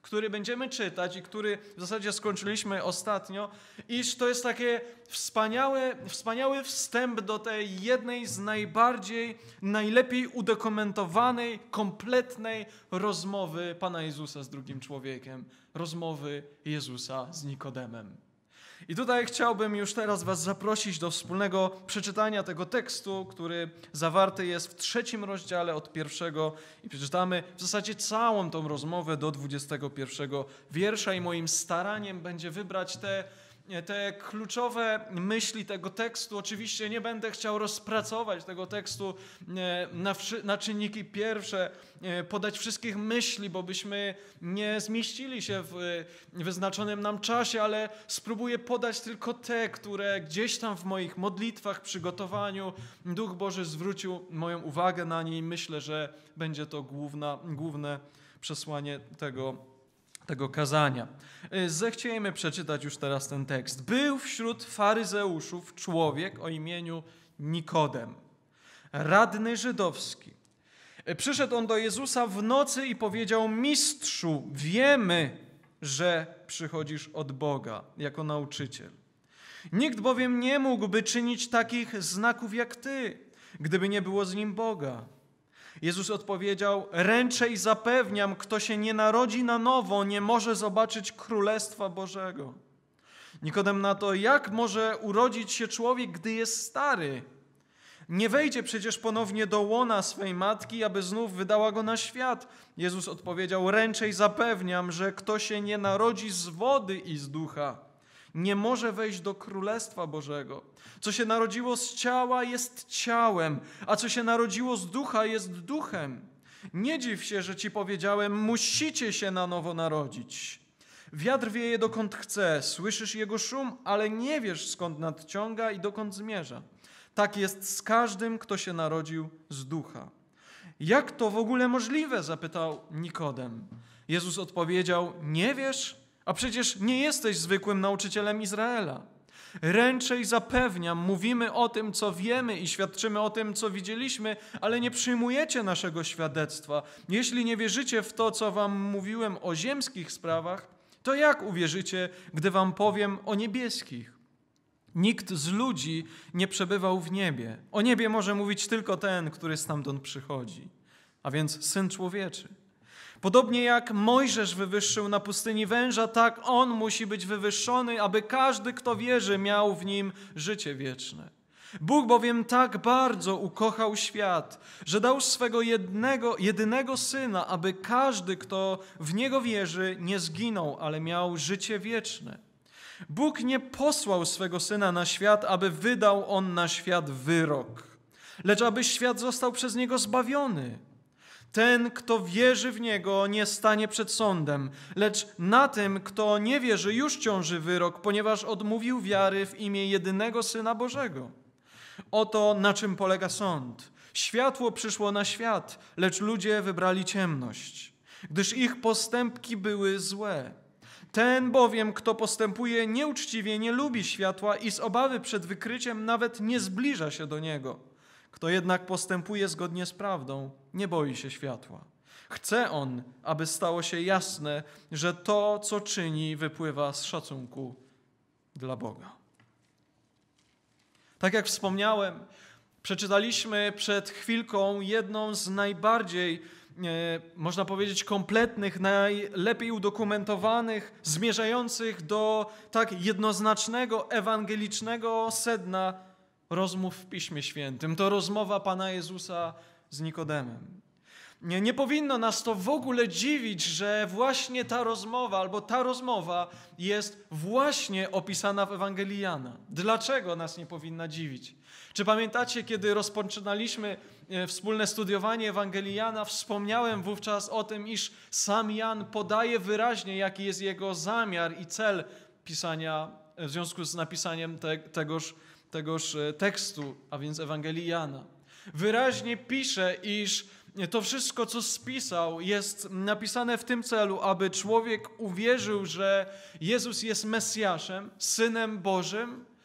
[SPEAKER 6] który będziemy czytać i który w zasadzie skończyliśmy ostatnio, iż to jest takie wspaniałe, wspaniały wstęp do tej jednej z najbardziej, najlepiej udokumentowanej, kompletnej rozmowy Pana Jezusa z drugim człowiekiem. Rozmowy Jezusa z Nikodemem. I tutaj chciałbym już teraz was zaprosić do wspólnego przeczytania tego tekstu, który zawarty jest w trzecim rozdziale od pierwszego i przeczytamy w zasadzie całą tą rozmowę do dwudziestego pierwszego wiersza i moim staraniem będzie wybrać te, te kluczowe myśli tego tekstu. Oczywiście nie będę chciał rozpracować tego tekstu na, na czynniki pierwsze, podać wszystkich myśli, bo byśmy nie zmieścili się w wyznaczonym nam czasie, ale spróbuję podać tylko te, które gdzieś tam w moich modlitwach, przygotowaniu Duch Boży zwrócił moją uwagę na nie i myślę, że będzie to główna, główne przesłanie tego, tego kazania. Zechciejmy przeczytać już teraz ten tekst. Był wśród faryzeuszów człowiek o imieniu Nikodem, radny żydowski. Przyszedł on do Jezusa w nocy i powiedział: Mistrzu, wiemy, że przychodzisz od Boga jako nauczyciel. Nikt bowiem nie mógłby czynić takich znaków jak Ty, gdyby nie było z nim Boga. Jezus odpowiedział: ręczę i zapewniam, kto się nie narodzi na nowo, nie może zobaczyć Królestwa Bożego. Nikodem na to: jak może urodzić się człowiek, gdy jest stary? Nie wejdzie przecież ponownie do łona swej matki, aby znów wydała go na świat. Jezus odpowiedział: ręczę i zapewniam, że kto się nie narodzi z wody i z ducha, nie może wejść do Królestwa Bożego. Co się narodziło z ciała, jest ciałem, a co się narodziło z ducha, jest duchem. Nie dziw się, że ci powiedziałem: musicie się na nowo narodzić. Wiatr wieje dokąd chce, słyszysz jego szum, ale nie wiesz, skąd nadciąga i dokąd zmierza. Tak jest z każdym, kto się narodził z ducha. Jak to w ogóle możliwe? Zapytał Nikodem. Jezus odpowiedział: nie wiesz? A przecież nie jesteś zwykłym nauczycielem Izraela. Ręczę i zapewniam, mówimy o tym, co wiemy i świadczymy o tym, co widzieliśmy, ale nie przyjmujecie naszego świadectwa. Jeśli nie wierzycie w to, co wam mówiłem o ziemskich sprawach, to jak uwierzycie, gdy wam powiem o niebieskich? Nikt z ludzi nie przebywał w niebie. O niebie może mówić tylko ten, który stamtąd przychodzi, a więc Syn Człowieczy. Podobnie jak Mojżesz wywyższył na pustyni węża, tak on musi być wywyższony, aby każdy, kto wierzy, miał w nim życie wieczne. Bóg bowiem tak bardzo ukochał świat, że dał swego jednego, jedynego Syna, aby każdy, kto w Niego wierzy, nie zginął, ale miał życie wieczne. Bóg nie posłał swego Syna na świat, aby wydał On na świat wyrok, lecz aby świat został przez Niego zbawiony. Ten, kto wierzy w Niego, nie stanie przed sądem, lecz na tym, kto nie wierzy, już ciąży wyrok, ponieważ odmówił wiary w imię jedynego Syna Bożego. Oto na czym polega sąd. Światło przyszło na świat, lecz ludzie wybrali ciemność, gdyż ich postępki były złe. Ten bowiem, kto postępuje nieuczciwie, nie lubi światła i z obawy przed wykryciem nawet nie zbliża się do niego. Kto jednak postępuje zgodnie z prawdą, nie boi się światła. Chce on, aby stało się jasne, że to, co czyni, wypływa z szacunku dla Boga. Tak jak wspomniałem, przeczytaliśmy przed chwilką jedną z najbardziej, e, można powiedzieć, kompletnych, najlepiej udokumentowanych, zmierzających do tak jednoznacznego, ewangelicznego sedna rozmów w Piśmie Świętym. To rozmowa Pana Jezusa z Nikodemem. Nie, nie powinno nas to w ogóle dziwić, że właśnie ta rozmowa albo ta rozmowa jest właśnie opisana w Ewangelii Jana. Dlaczego nas nie powinna dziwić? Czy pamiętacie, kiedy rozpoczynaliśmy wspólne studiowanie Ewangelii Jana, wspomniałem wówczas o tym, iż sam Jan podaje wyraźnie, jaki jest jego zamiar i cel pisania w związku z napisaniem te, tegoż, tegoż tekstu, a więc Ewangelii Jana. Wyraźnie pisze, iż to wszystko, co spisał, jest napisane w tym celu, aby człowiek uwierzył, że Jezus jest Mesjaszem, Synem Bożym,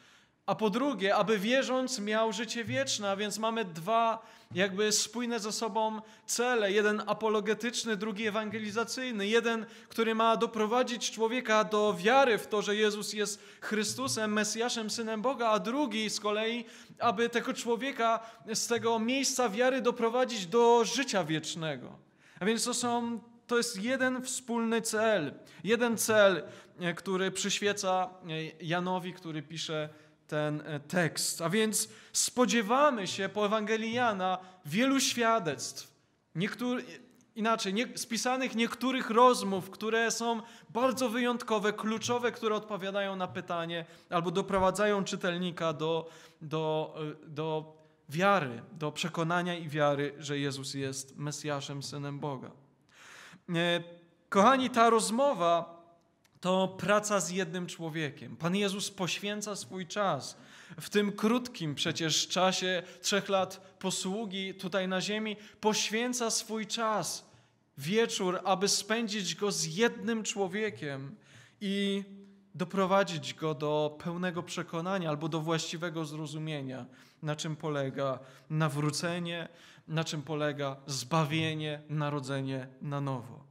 [SPEAKER 6] a po drugie, aby wierząc miał życie wieczne, a więc mamy dwa jakby spójne ze sobą cele. Jeden apologetyczny, drugi ewangelizacyjny. Jeden, który ma doprowadzić człowieka do wiary w to, że Jezus jest Chrystusem, Mesjaszem, Synem Boga, a drugi z kolei, aby tego człowieka z tego miejsca wiary doprowadzić do życia wiecznego. A więc to są, to jest jeden wspólny cel. Jeden cel, który przyświeca Janowi, który pisze ten tekst. A więc spodziewamy się po Ewangelii Jana wielu świadectw, niektóry, inaczej, nie, spisanych niektórych rozmów, które są bardzo wyjątkowe, kluczowe, które odpowiadają na pytanie albo doprowadzają czytelnika do, do, do wiary, do przekonania i wiary, że Jezus jest Mesjaszem, Synem Boga. Kochani, ta rozmowa to praca z jednym człowiekiem. Pan Jezus poświęca swój czas. W tym krótkim przecież czasie trzech lat posługi tutaj na ziemi poświęca swój czas, wieczór, aby spędzić go z jednym człowiekiem i doprowadzić go do pełnego przekonania albo do właściwego zrozumienia, na czym polega nawrócenie, na czym polega zbawienie, narodzenie na nowo.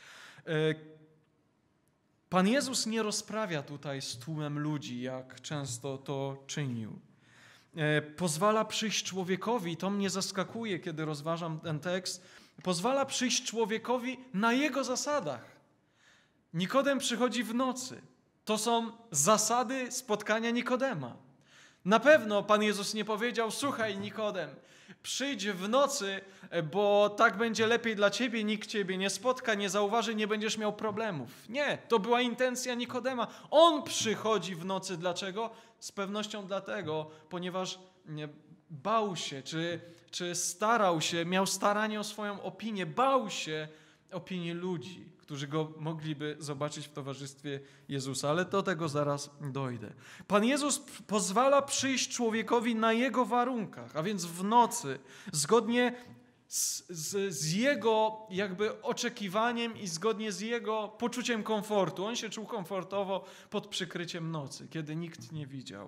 [SPEAKER 6] Pan Jezus nie rozprawia tutaj z tłumem ludzi, jak często to czynił. Pozwala przyjść człowiekowi, to mnie zaskakuje, kiedy rozważam ten tekst, pozwala przyjść człowiekowi na jego zasadach. Nikodem przychodzi w nocy. To są zasady spotkania Nikodema. Na pewno Pan Jezus nie powiedział: słuchaj Nikodem, przyjdź w nocy, bo tak będzie lepiej dla ciebie, nikt ciebie nie spotka, nie zauważy, nie będziesz miał problemów. Nie, to była intencja Nikodema. On przychodzi w nocy. Dlaczego? Z pewnością dlatego, ponieważ bał się, czy, czy starał się, miał staranie o swoją opinię, bał się opinii ludzi, którzy go mogliby zobaczyć w towarzystwie Jezusa, ale do tego zaraz dojdę. Pan Jezus pozwala przyjść człowiekowi na jego warunkach, a więc w nocy, zgodnie z, z, z jego jakby oczekiwaniem i zgodnie z jego poczuciem komfortu. On się czuł komfortowo pod przykryciem nocy, kiedy nikt nie widział.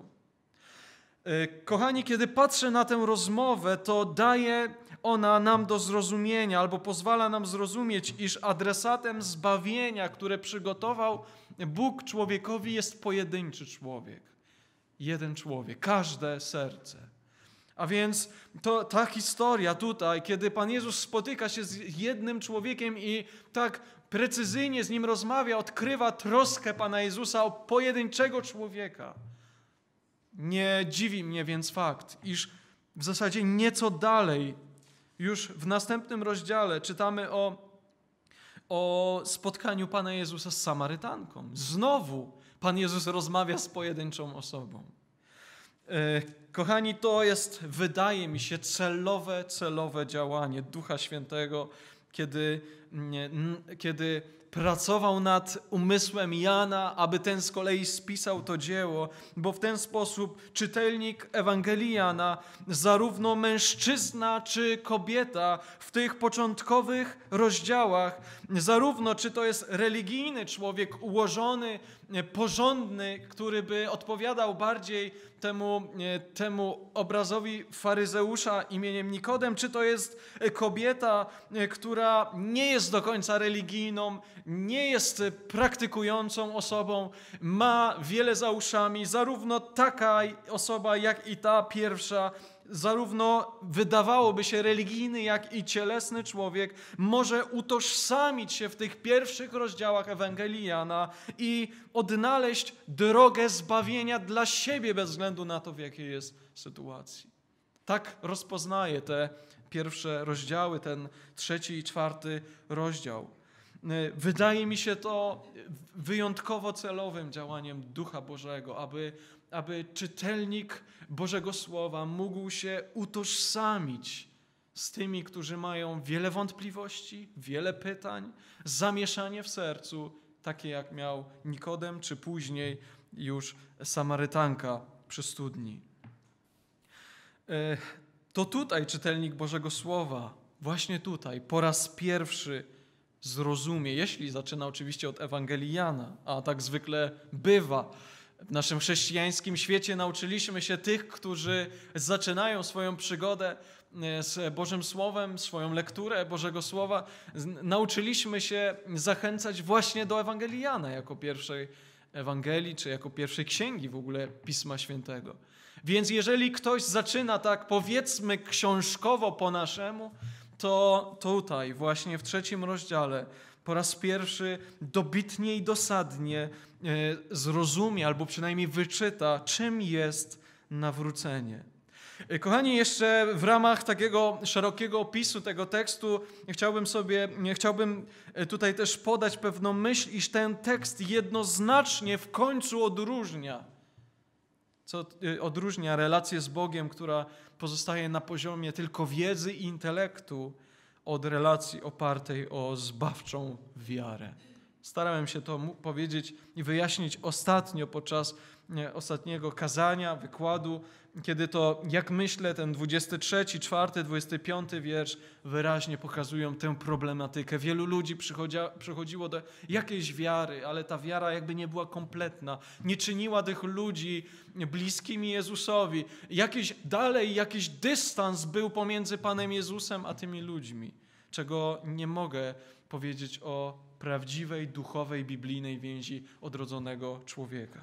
[SPEAKER 6] Kochani, kiedy patrzę na tę rozmowę, to daje ona nam do zrozumienia albo pozwala nam zrozumieć, iż adresatem zbawienia, które przygotował Bóg człowiekowi, jest pojedynczy człowiek. Jeden człowiek, każde serce. A więc to, ta historia tutaj, kiedy Pan Jezus spotyka się z jednym człowiekiem i tak precyzyjnie z nim rozmawia, odkrywa troskę Pana Jezusa o pojedynczego człowieka. Nie dziwi mnie więc fakt, iż w zasadzie nieco dalej, już w następnym rozdziale czytamy o, o spotkaniu Pana Jezusa z Samarytanką. Znowu Pan Jezus rozmawia z pojedynczą osobą. Kochani, to jest, wydaje mi się, celowe, celowe działanie Ducha Świętego, kiedy, kiedy pracował nad umysłem Jana, aby ten z kolei spisał to dzieło, bo w ten sposób czytelnik Ewangelii Jana, zarówno mężczyzna czy kobieta w tych początkowych rozdziałach, zarówno czy to jest religijny człowiek ułożony, porządny, który by odpowiadał bardziej temu, temu obrazowi faryzeusza imieniem Nikodem, czy to jest kobieta, która nie jest do końca religijną, nie jest praktykującą osobą, ma wiele za uszami, zarówno taka osoba, jak i ta pierwsza, zarówno wydawałoby się religijny, jak i cielesny człowiek może utożsamić się w tych pierwszych rozdziałach Ewangelii Jana i odnaleźć drogę zbawienia dla siebie bez względu na to, w jakiej jest sytuacji. Tak rozpoznaje te pierwsze rozdziały, ten trzeci i czwarty rozdział. Wydaje mi się to wyjątkowo celowym działaniem Ducha Bożego, aby, aby czytelnik Bożego Słowa mógł się utożsamić z tymi, którzy mają wiele wątpliwości, wiele pytań, zamieszanie w sercu, takie jak miał Nikodem, czy później już Samarytanka przy studni. To tutaj czytelnik Bożego Słowa, właśnie tutaj, po raz pierwszy zrozumie, jeśli zaczyna oczywiście od Ewangelii Jana, a tak zwykle bywa, W naszym chrześcijańskim świecie nauczyliśmy się tych, którzy zaczynają swoją przygodę z Bożym Słowem, swoją lekturę Bożego Słowa, nauczyliśmy się zachęcać właśnie do Ewangelii Jana jako pierwszej Ewangelii, czy jako pierwszej księgi w ogóle Pisma Świętego. Więc jeżeli ktoś zaczyna tak, powiedzmy, książkowo po naszemu, to tutaj właśnie w trzecim rozdziale po raz pierwszy dobitnie i dosadnie zrozumie, albo przynajmniej wyczyta, czym jest nawrócenie. Kochani, jeszcze w ramach takiego szerokiego opisu tego tekstu chciałbym sobie, chciałbym tutaj też podać pewną myśl, iż ten tekst jednoznacznie w końcu odróżnia, co odróżnia relację z Bogiem, która pozostaje na poziomie tylko wiedzy i intelektu, od relacji opartej o zbawczą wiarę. Starałem się to powiedzieć i wyjaśnić ostatnio podczas ostatniego kazania, wykładu, kiedy to, jak myślę, ten dwudziesty trzeci, czwarty, dwudziesty piąty wiersz wyraźnie pokazują tę problematykę. Wielu ludzi przychodziło do jakiejś wiary, ale ta wiara jakby nie była kompletna. Nie czyniła tych ludzi bliskimi Jezusowi. Jakiś dalej, jakiś dystans był pomiędzy Panem Jezusem a tymi ludźmi, czego nie mogę powiedzieć o prawdziwej, duchowej, biblijnej więzi odrodzonego człowieka.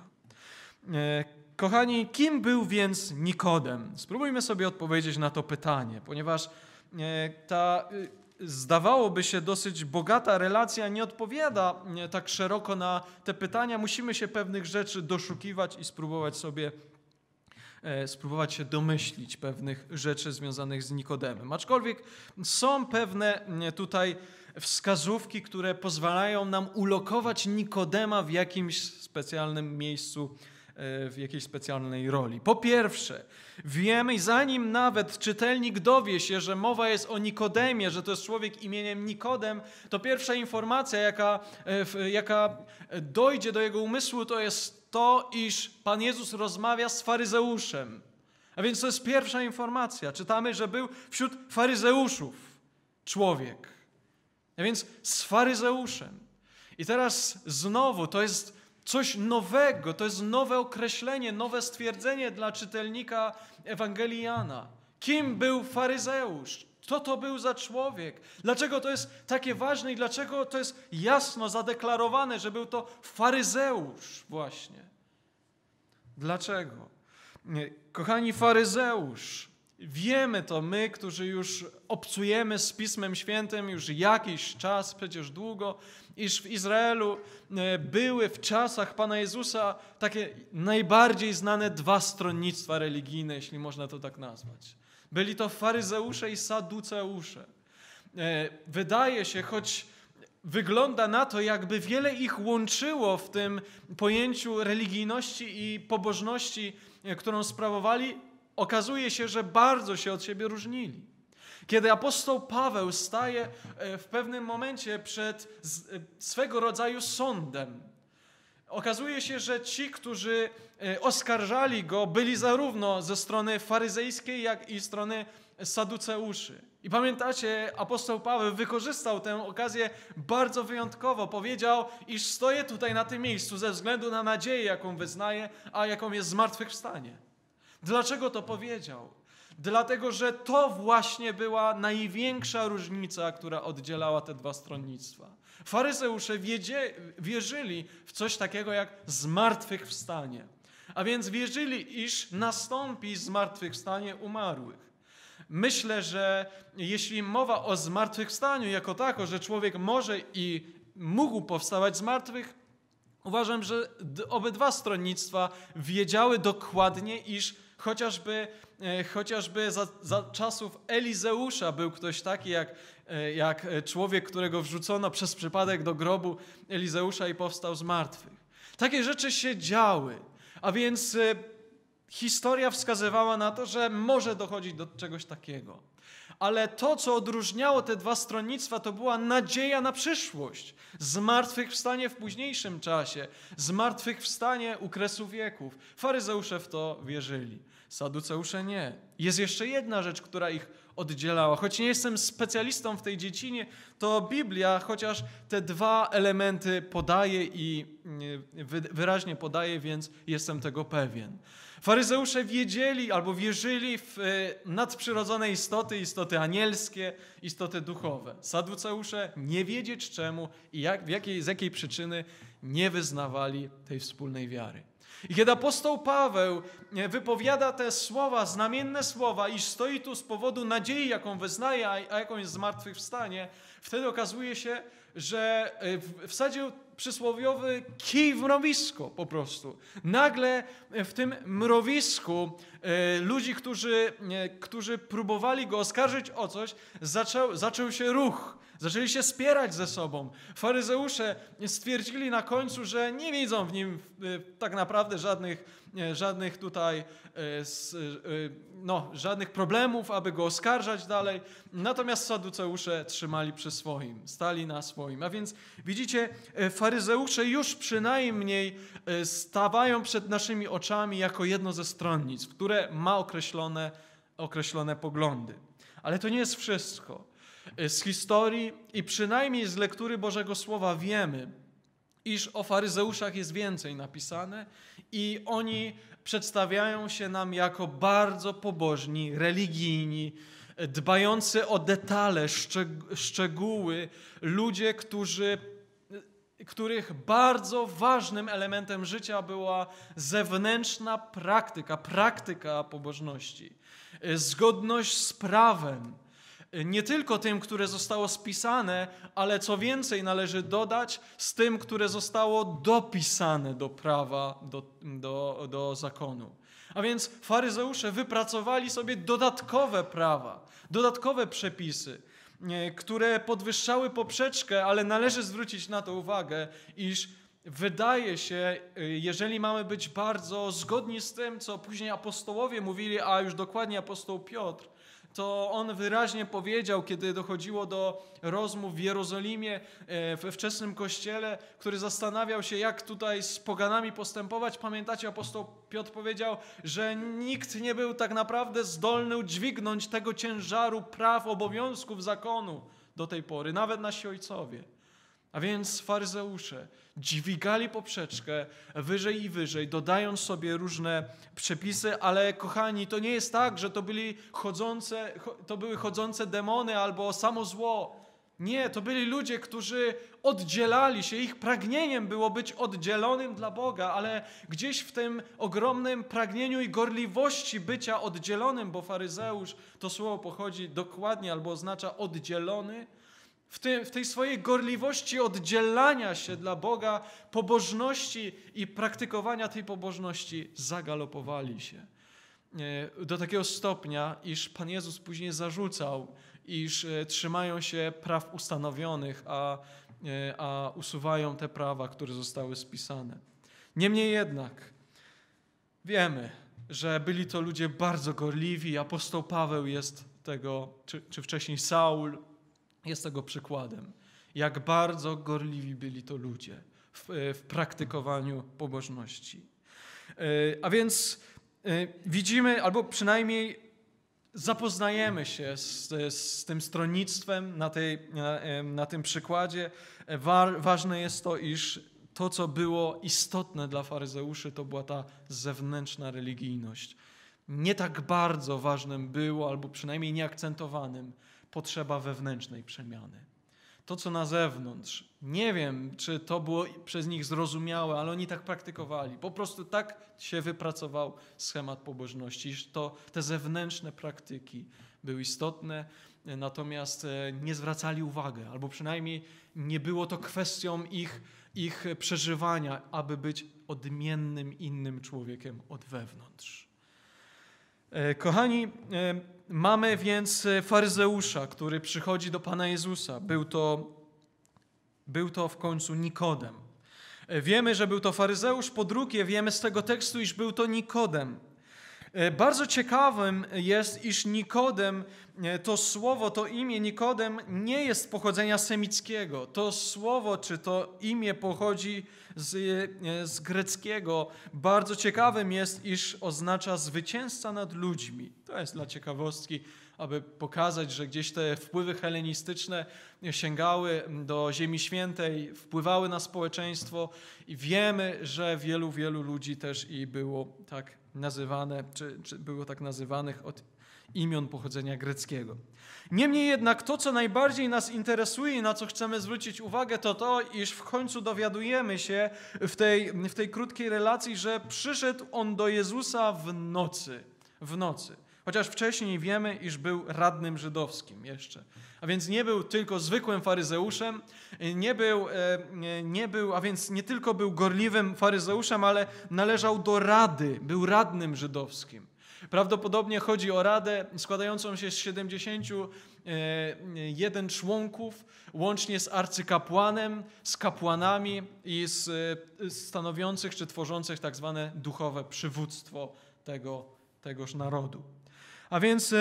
[SPEAKER 6] Kochani, kim był więc Nikodem? Spróbujmy sobie odpowiedzieć na to pytanie, ponieważ ta, zdawałoby się, dosyć bogata relacja nie odpowiada tak szeroko na te pytania. Musimy się pewnych rzeczy doszukiwać i spróbować sobie spróbować się domyślić pewnych rzeczy związanych z Nikodemem. Aczkolwiek są pewne tutaj wskazówki, które pozwalają nam ulokować Nikodema w jakimś specjalnym miejscu, w jakiejś specjalnej roli. Po pierwsze, wiemy, zanim nawet czytelnik dowie się, że mowa jest o Nikodemie, że to jest człowiek imieniem Nikodem, to pierwsza informacja, jaka, jaka dojdzie do jego umysłu, to jest to, iż Pan Jezus rozmawia z faryzeuszem. A więc to jest pierwsza informacja. Czytamy, że był wśród faryzeuszów człowiek. A więc z faryzeuszem. I teraz znowu to jest coś nowego, to jest nowe określenie, nowe stwierdzenie dla czytelnika Ewangelii Jana. Kim był faryzeusz? Co to był za człowiek? Dlaczego to jest takie ważne i dlaczego to jest jasno zadeklarowane, że był to faryzeusz właśnie? Dlaczego? Kochani, faryzeusz, wiemy to my, którzy już obcujemy z Pismem Świętym już jakiś czas, przecież długo, iż w Izraelu były w czasach Pana Jezusa takie najbardziej znane dwa stronnictwa religijne, jeśli można to tak nazwać. Byli to faryzeusze i saduceusze. Wydaje się, choć wygląda na to, jakby wiele ich łączyło w tym pojęciu religijności i pobożności, którą sprawowali, okazuje się, że bardzo się od siebie różnili. Kiedy apostoł Paweł staje w pewnym momencie przed swego rodzaju sądem, okazuje się, że ci, którzy oskarżali go, byli zarówno ze strony faryzejskiej, jak i strony saduceuszy. I pamiętacie, apostoł Paweł wykorzystał tę okazję bardzo wyjątkowo. Powiedział, iż stoję tutaj na tym miejscu ze względu na nadzieję, jaką wyznaję, a jaką jest zmartwychwstanie. Dlaczego to powiedział? Dlatego, że to właśnie była największa różnica, która oddzielała te dwa stronnictwa. Faryzeusze wiedzie, wierzyli w coś takiego jak zmartwychwstanie. A więc wierzyli, iż nastąpi zmartwychwstanie umarłych. Myślę, że jeśli mowa o zmartwychwstaniu jako tako, że człowiek może i mógł powstawać z martwych, uważam, że obydwa stronnictwa wiedziały dokładnie, iż chociażby, chociażby za, za czasów Elizeusza był ktoś taki jak, jak człowiek, którego wrzucono przez przypadek do grobu Elizeusza i powstał z martwych. Takie rzeczy się działy, a więc historia wskazywała na to, że może dochodzić do czegoś takiego. Ale to, co odróżniało te dwa stronnictwa, to była nadzieja na przyszłość. Zmartwychwstanie w późniejszym czasie. Zmartwychwstanie u kresu wieków. Faryzeusze w to wierzyli. Saduceusze nie. Jest jeszcze jedna rzecz, która ich oddzielała. Choć nie jestem specjalistą w tej dziedzinie, to Biblia chociaż te dwa elementy podaje i wyraźnie podaje, więc jestem tego pewien. Faryzeusze wiedzieli albo wierzyli w nadprzyrodzone istoty, istoty anielskie, istoty duchowe. Saduceusze nie wiedzieć czemu i jak, w jakiej, z jakiej przyczyny nie wyznawali tej wspólnej wiary. I kiedy apostoł Paweł wypowiada te słowa, znamienne słowa, iż stoi tu z powodu nadziei, jaką wyznaje, a jaką jest zmartwychwstanie, wtedy okazuje się, że wsadził przysłowiowy kij w mrowisko po prostu. Nagle w tym mrowisku ludzi, którzy, którzy próbowali go oskarżyć o coś, zaczął, zaczął się ruch. Zaczęli się spierać ze sobą. Faryzeusze stwierdzili na końcu, że nie widzą w nim tak naprawdę żadnych, żadnych tutaj no, żadnych problemów, aby go oskarżać dalej. Natomiast saduceusze trzymali przy swoim, stali na swoim. A więc widzicie, faryzeusze już przynajmniej stawają przed naszymi oczami jako jedno ze stronnictw, które ma określone, określone poglądy. Ale to nie jest wszystko. Z historii i przynajmniej z lektury Bożego Słowa wiemy, iż o faryzeuszach jest więcej napisane i oni przedstawiają się nam jako bardzo pobożni, religijni, dbający o detale, szczegóły, ludzie, którzy, których bardzo ważnym elementem życia była zewnętrzna praktyka, praktyka pobożności, zgodność z prawem. Nie tylko tym, które zostało spisane, ale co więcej należy dodać, z tym, które zostało dopisane do prawa, do, do, do zakonu. A więc faryzeusze wypracowali sobie dodatkowe prawa, dodatkowe przepisy, które podwyższały poprzeczkę, ale należy zwrócić na to uwagę, iż wydaje się, jeżeli mamy być bardzo zgodni z tym, co później apostołowie mówili, a już dokładnie apostoł Piotr, to on wyraźnie powiedział, kiedy dochodziło do rozmów w Jerozolimie, we wczesnym kościele, który zastanawiał się, jak tutaj z poganami postępować. Pamiętacie, apostoł Piotr powiedział, że nikt nie był tak naprawdę zdolny udźwignąć tego ciężaru praw, obowiązków zakonu do tej pory, nawet nasi ojcowie. A więc faryzeusze dźwigali poprzeczkę wyżej i wyżej, dodając sobie różne przepisy, ale kochani, to nie jest tak, że to byli chodzące, to były chodzące demony albo samo zło. Nie, to byli ludzie, którzy oddzielali się, ich pragnieniem było być oddzielonym dla Boga, ale gdzieś w tym ogromnym pragnieniu i gorliwości bycia oddzielonym, bo faryzeusz, to słowo pochodzi dokładnie albo oznacza oddzielony, W, tym, w tej swojej gorliwości oddzielania się dla Boga, pobożności i praktykowania tej pobożności zagalopowali się. Do takiego stopnia, iż Pan Jezus później zarzucał, iż trzymają się praw ustanowionych, a, a usuwają te prawa, które zostały spisane. Niemniej jednak wiemy, że byli to ludzie bardzo gorliwi. Apostoł Paweł jest tego, czy, czy wcześniej Saul, jest tego przykładem, jak bardzo gorliwi byli to ludzie w, w praktykowaniu pobożności. A więc widzimy, albo przynajmniej zapoznajemy się z, z tym stronnictwem na, tej, na, na tym przykładzie. Wa, ważne jest to, iż to, co było istotne dla faryzeuszy, to była ta zewnętrzna religijność. Nie tak bardzo ważnym było, albo przynajmniej nieakcentowanym, potrzeba wewnętrznej przemiany. To, co na zewnątrz, nie wiem, czy to było przez nich zrozumiałe, ale oni tak praktykowali. Po prostu tak się wypracował schemat pobożności, że to te zewnętrzne praktyki były istotne, natomiast nie zwracali uwagi, albo przynajmniej nie było to kwestią ich, ich przeżywania, aby być odmiennym, innym człowiekiem od wewnątrz. Kochani, mamy więc faryzeusza, który przychodzi do Pana Jezusa. Był to, był to w końcu Nikodem. Wiemy, że był to faryzeusz, po drugie wiemy z tego tekstu, iż był to Nikodem. Bardzo ciekawym jest, iż Nikodem, to słowo, to imię Nikodem nie jest pochodzenia semickiego. To słowo, czy to imię pochodzi z, z greckiego. Bardzo ciekawym jest, iż oznacza zwycięzca nad ludźmi. To jest dla ciekawostki. aby pokazać, że gdzieś te wpływy helenistyczne sięgały do Ziemi Świętej, wpływały na społeczeństwo i wiemy, że wielu, wielu ludzi też i było tak nazywane, czy, czy było tak nazywanych od imion pochodzenia greckiego. Niemniej jednak to, co najbardziej nas interesuje i na co chcemy zwrócić uwagę, to to, iż w końcu dowiadujemy się w tej, w tej krótkiej relacji, że przyszedł on do Jezusa w nocy. W nocy. Chociaż wcześniej wiemy, iż był radnym żydowskim jeszcze. A więc nie był tylko zwykłym faryzeuszem, nie był, nie był, a więc nie tylko był gorliwym faryzeuszem, ale należał do rady, był radnym żydowskim. Prawdopodobnie chodzi o radę składającą się z siedemdziesięciu jeden członków, łącznie z arcykapłanem, z kapłanami i z stanowiących czy tworzących tak zwane duchowe przywództwo tego, tegoż narodu. A więc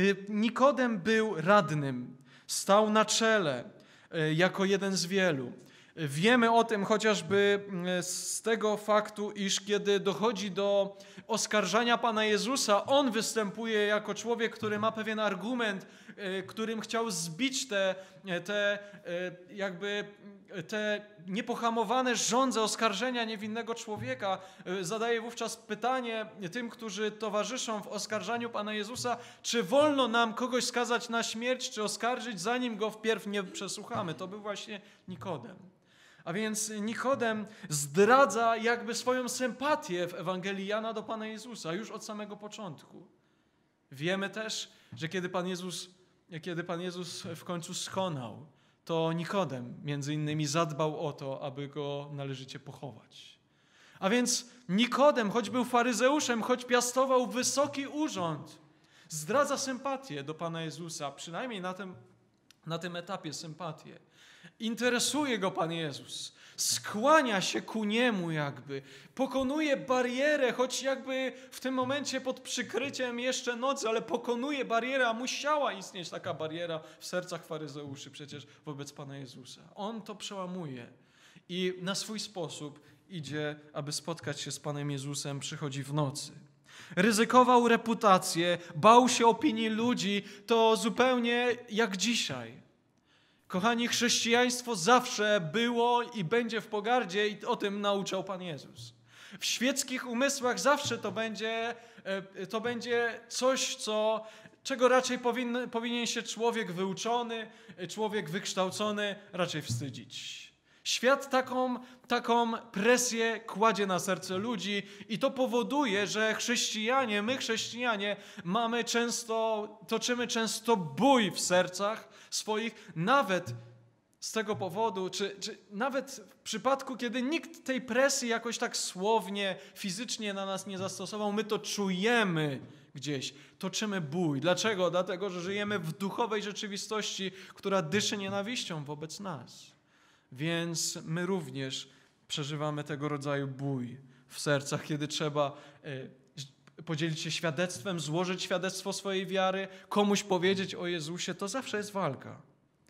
[SPEAKER 6] Nikodem był radnym, stał na czele jako jeden z wielu. Wiemy o tym chociażby z tego faktu, iż kiedy dochodzi do oskarżania Pana Jezusa, On występuje jako człowiek, który ma pewien argument, którym chciał zbić te, te jakby te niepohamowane żądze oskarżenia niewinnego człowieka. Zadaje wówczas pytanie tym, którzy towarzyszą w oskarżaniu Pana Jezusa, czy wolno nam kogoś skazać na śmierć, czy oskarżyć, zanim go wpierw nie przesłuchamy. To był właśnie Nikodem. A więc Nikodem zdradza jakby swoją sympatię w Ewangelii Jana do Pana Jezusa już od samego początku. Wiemy też, że kiedy Pan Jezus, kiedy Pan Jezus w końcu skonał, to Nikodem między innymi zadbał o to, aby go należycie pochować. A więc Nikodem, choć był faryzeuszem, choć piastował wysoki urząd, zdradza sympatię do Pana Jezusa, przynajmniej na tym, na tym etapie sympatię. Interesuje go Pan Jezus, skłania się ku Niemu jakby, pokonuje barierę, choć jakby w tym momencie pod przykryciem jeszcze nocy, ale pokonuje barierę, a musiała istnieć taka bariera w sercach faryzeuszy przecież wobec Pana Jezusa. On to przełamuje i na swój sposób idzie, aby spotkać się z Panem Jezusem, przychodzi w nocy. Ryzykował reputację, bał się opinii ludzi, to zupełnie jak dzisiaj. Kochani, chrześcijaństwo zawsze było i będzie w pogardzie i o tym nauczał Pan Jezus. W świeckich umysłach zawsze to będzie, to będzie coś, co, czego raczej powinien, powinien się człowiek wyuczony, człowiek wykształcony raczej wstydzić. Świat taką, taką presję kładzie na serce ludzi i to powoduje, że chrześcijanie, my chrześcijanie mamy często, toczymy często bój w sercach swoich, nawet z tego powodu, czy, czy nawet w przypadku, kiedy nikt tej presji jakoś tak słownie, fizycznie na nas nie zastosował, my to czujemy gdzieś, toczymy bój. Dlaczego? Dlatego, że żyjemy w duchowej rzeczywistości, która dyszy nienawiścią wobec nas. Więc my również przeżywamy tego rodzaju bój w sercach, kiedy trzeba podzielić się świadectwem, złożyć świadectwo swojej wiary, komuś powiedzieć o Jezusie, to zawsze jest walka.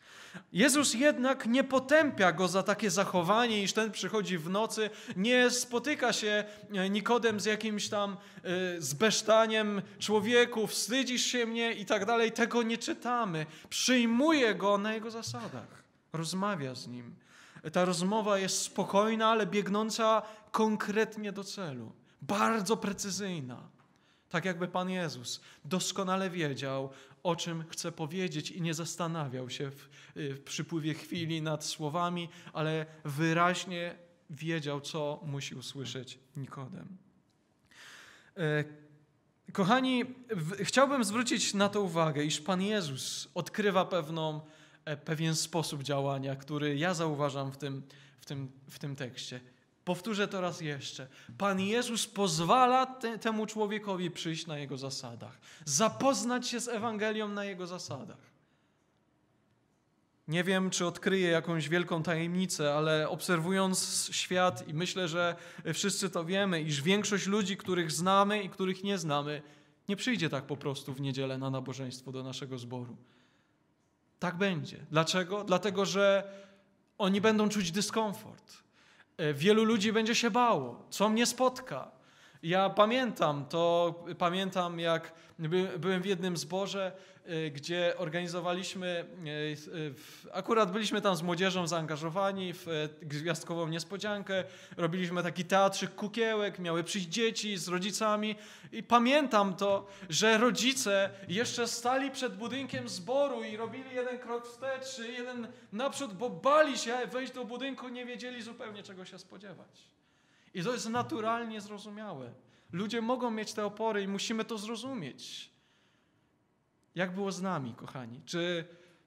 [SPEAKER 6] Jezus jednak nie potępia go za takie zachowanie, iż ten przychodzi w nocy, nie spotyka się Nikodem z jakimś tam zbesztaniem, człowieku, wstydzisz się mnie i tak dalej, tego nie czytamy. Przyjmuje go na jego zasadach, rozmawia z nim. Ta rozmowa jest spokojna, ale biegnąca konkretnie do celu, bardzo precyzyjna. Tak jakby Pan Jezus doskonale wiedział, o czym chce powiedzieć i nie zastanawiał się w, w przypływie chwili nad słowami, ale wyraźnie wiedział, co musi usłyszeć Nikodem. Kochani, w, chciałbym zwrócić na to uwagę, iż Pan Jezus odkrywa pewną, pewien sposób działania, który ja zauważam w tym, w tym, w tym tekście. Powtórzę to raz jeszcze. Pan Jezus pozwala te, temu człowiekowi przyjść na jego zasadach, zapoznać się z Ewangelią na jego zasadach. Nie wiem, czy odkryję jakąś wielką tajemnicę, ale obserwując świat i myślę, że wszyscy to wiemy, iż większość ludzi, których znamy i których nie znamy, nie przyjdzie tak po prostu w niedzielę na nabożeństwo do naszego zboru. Tak będzie. Dlaczego? Dlatego, że oni będą czuć dyskomfort. Wielu ludzi będzie się bało, co mnie spotka. Ja pamiętam to, pamiętam jak by, byłem w jednym zborze, gdzie organizowaliśmy, akurat byliśmy tam z młodzieżą zaangażowani w gwiazdkową niespodziankę, robiliśmy taki teatrzyk kukiełek, miały przyjść dzieci z rodzicami i pamiętam to, że rodzice jeszcze stali przed budynkiem zboru i robili jeden krok wstecz, jeden naprzód, bo bali się wejść do budynku, nie wiedzieli zupełnie czego się spodziewać. I to jest naturalnie zrozumiałe. Ludzie mogą mieć te opory i musimy to zrozumieć. Jak było z nami, kochani? Czy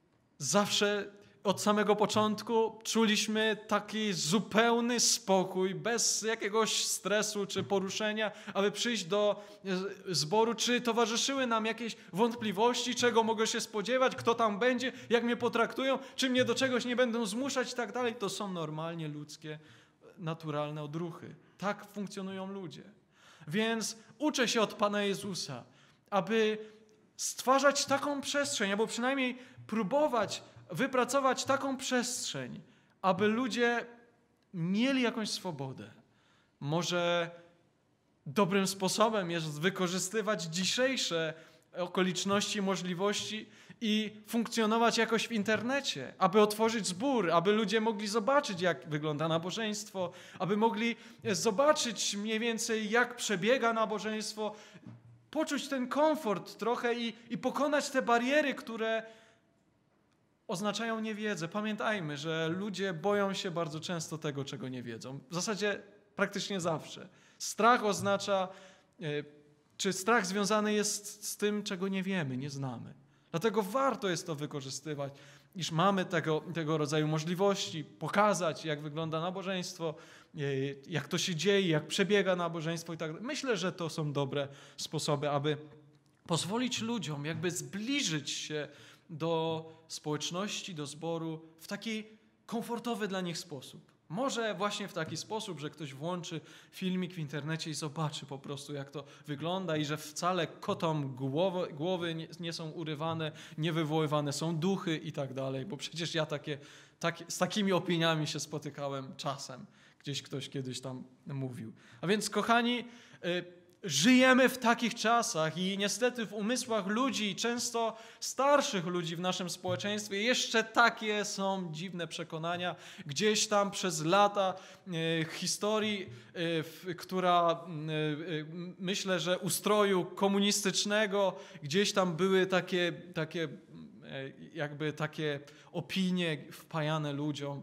[SPEAKER 6] zawsze od samego początku czuliśmy taki zupełny spokój, bez jakiegoś stresu czy poruszenia, aby przyjść do zboru? Czy towarzyszyły nam jakieś wątpliwości, czego mogę się spodziewać, kto tam będzie, jak mnie potraktują, czy mnie do czegoś nie będą zmuszać i tak dalej? To są normalnie ludzkie, naturalne odruchy. Tak funkcjonują ludzie. Więc uczę się od Pana Jezusa, aby stwarzać taką przestrzeń, albo przynajmniej próbować wypracować taką przestrzeń, aby ludzie mieli jakąś swobodę. Może dobrym sposobem jest wykorzystywać dzisiejsze okoliczności, możliwości i funkcjonować jakoś w internecie, aby otworzyć zbór, aby ludzie mogli zobaczyć, jak wygląda nabożeństwo, aby mogli zobaczyć mniej więcej, jak przebiega nabożeństwo, poczuć ten komfort trochę i, i pokonać te bariery, które oznaczają niewiedzę. Pamiętajmy, że ludzie boją się bardzo często tego, czego nie wiedzą. W zasadzie praktycznie zawsze. Strach oznacza, czy strach związany jest z tym, czego nie wiemy, nie znamy. Dlatego warto jest to wykorzystywać, iż mamy tego, tego rodzaju możliwości, pokazać, jak wygląda nabożeństwo, jak to się dzieje, jak przebiega nabożeństwo i tak dalej. Myślę, że to są dobre sposoby, aby pozwolić ludziom jakby zbliżyć się do społeczności, do zboru w taki komfortowy dla nich sposób. Może właśnie w taki sposób, że ktoś włączy filmik w internecie i zobaczy po prostu, jak to wygląda i że wcale kotom głowy, głowy nie, nie są urywane, nie wywoływane są duchy i tak dalej, bo przecież ja takie, takie, z takimi opiniami się spotykałem czasem. Gdzieś ktoś kiedyś tam mówił. A więc, kochani, y, żyjemy w takich czasach i niestety w umysłach ludzi, często starszych ludzi w naszym społeczeństwie, jeszcze takie są dziwne przekonania. Gdzieś tam przez lata y, historii, y, która y, y, myślę, że ustroju komunistycznego, gdzieś tam były takie, takie, y, jakby takie opinie wpajane ludziom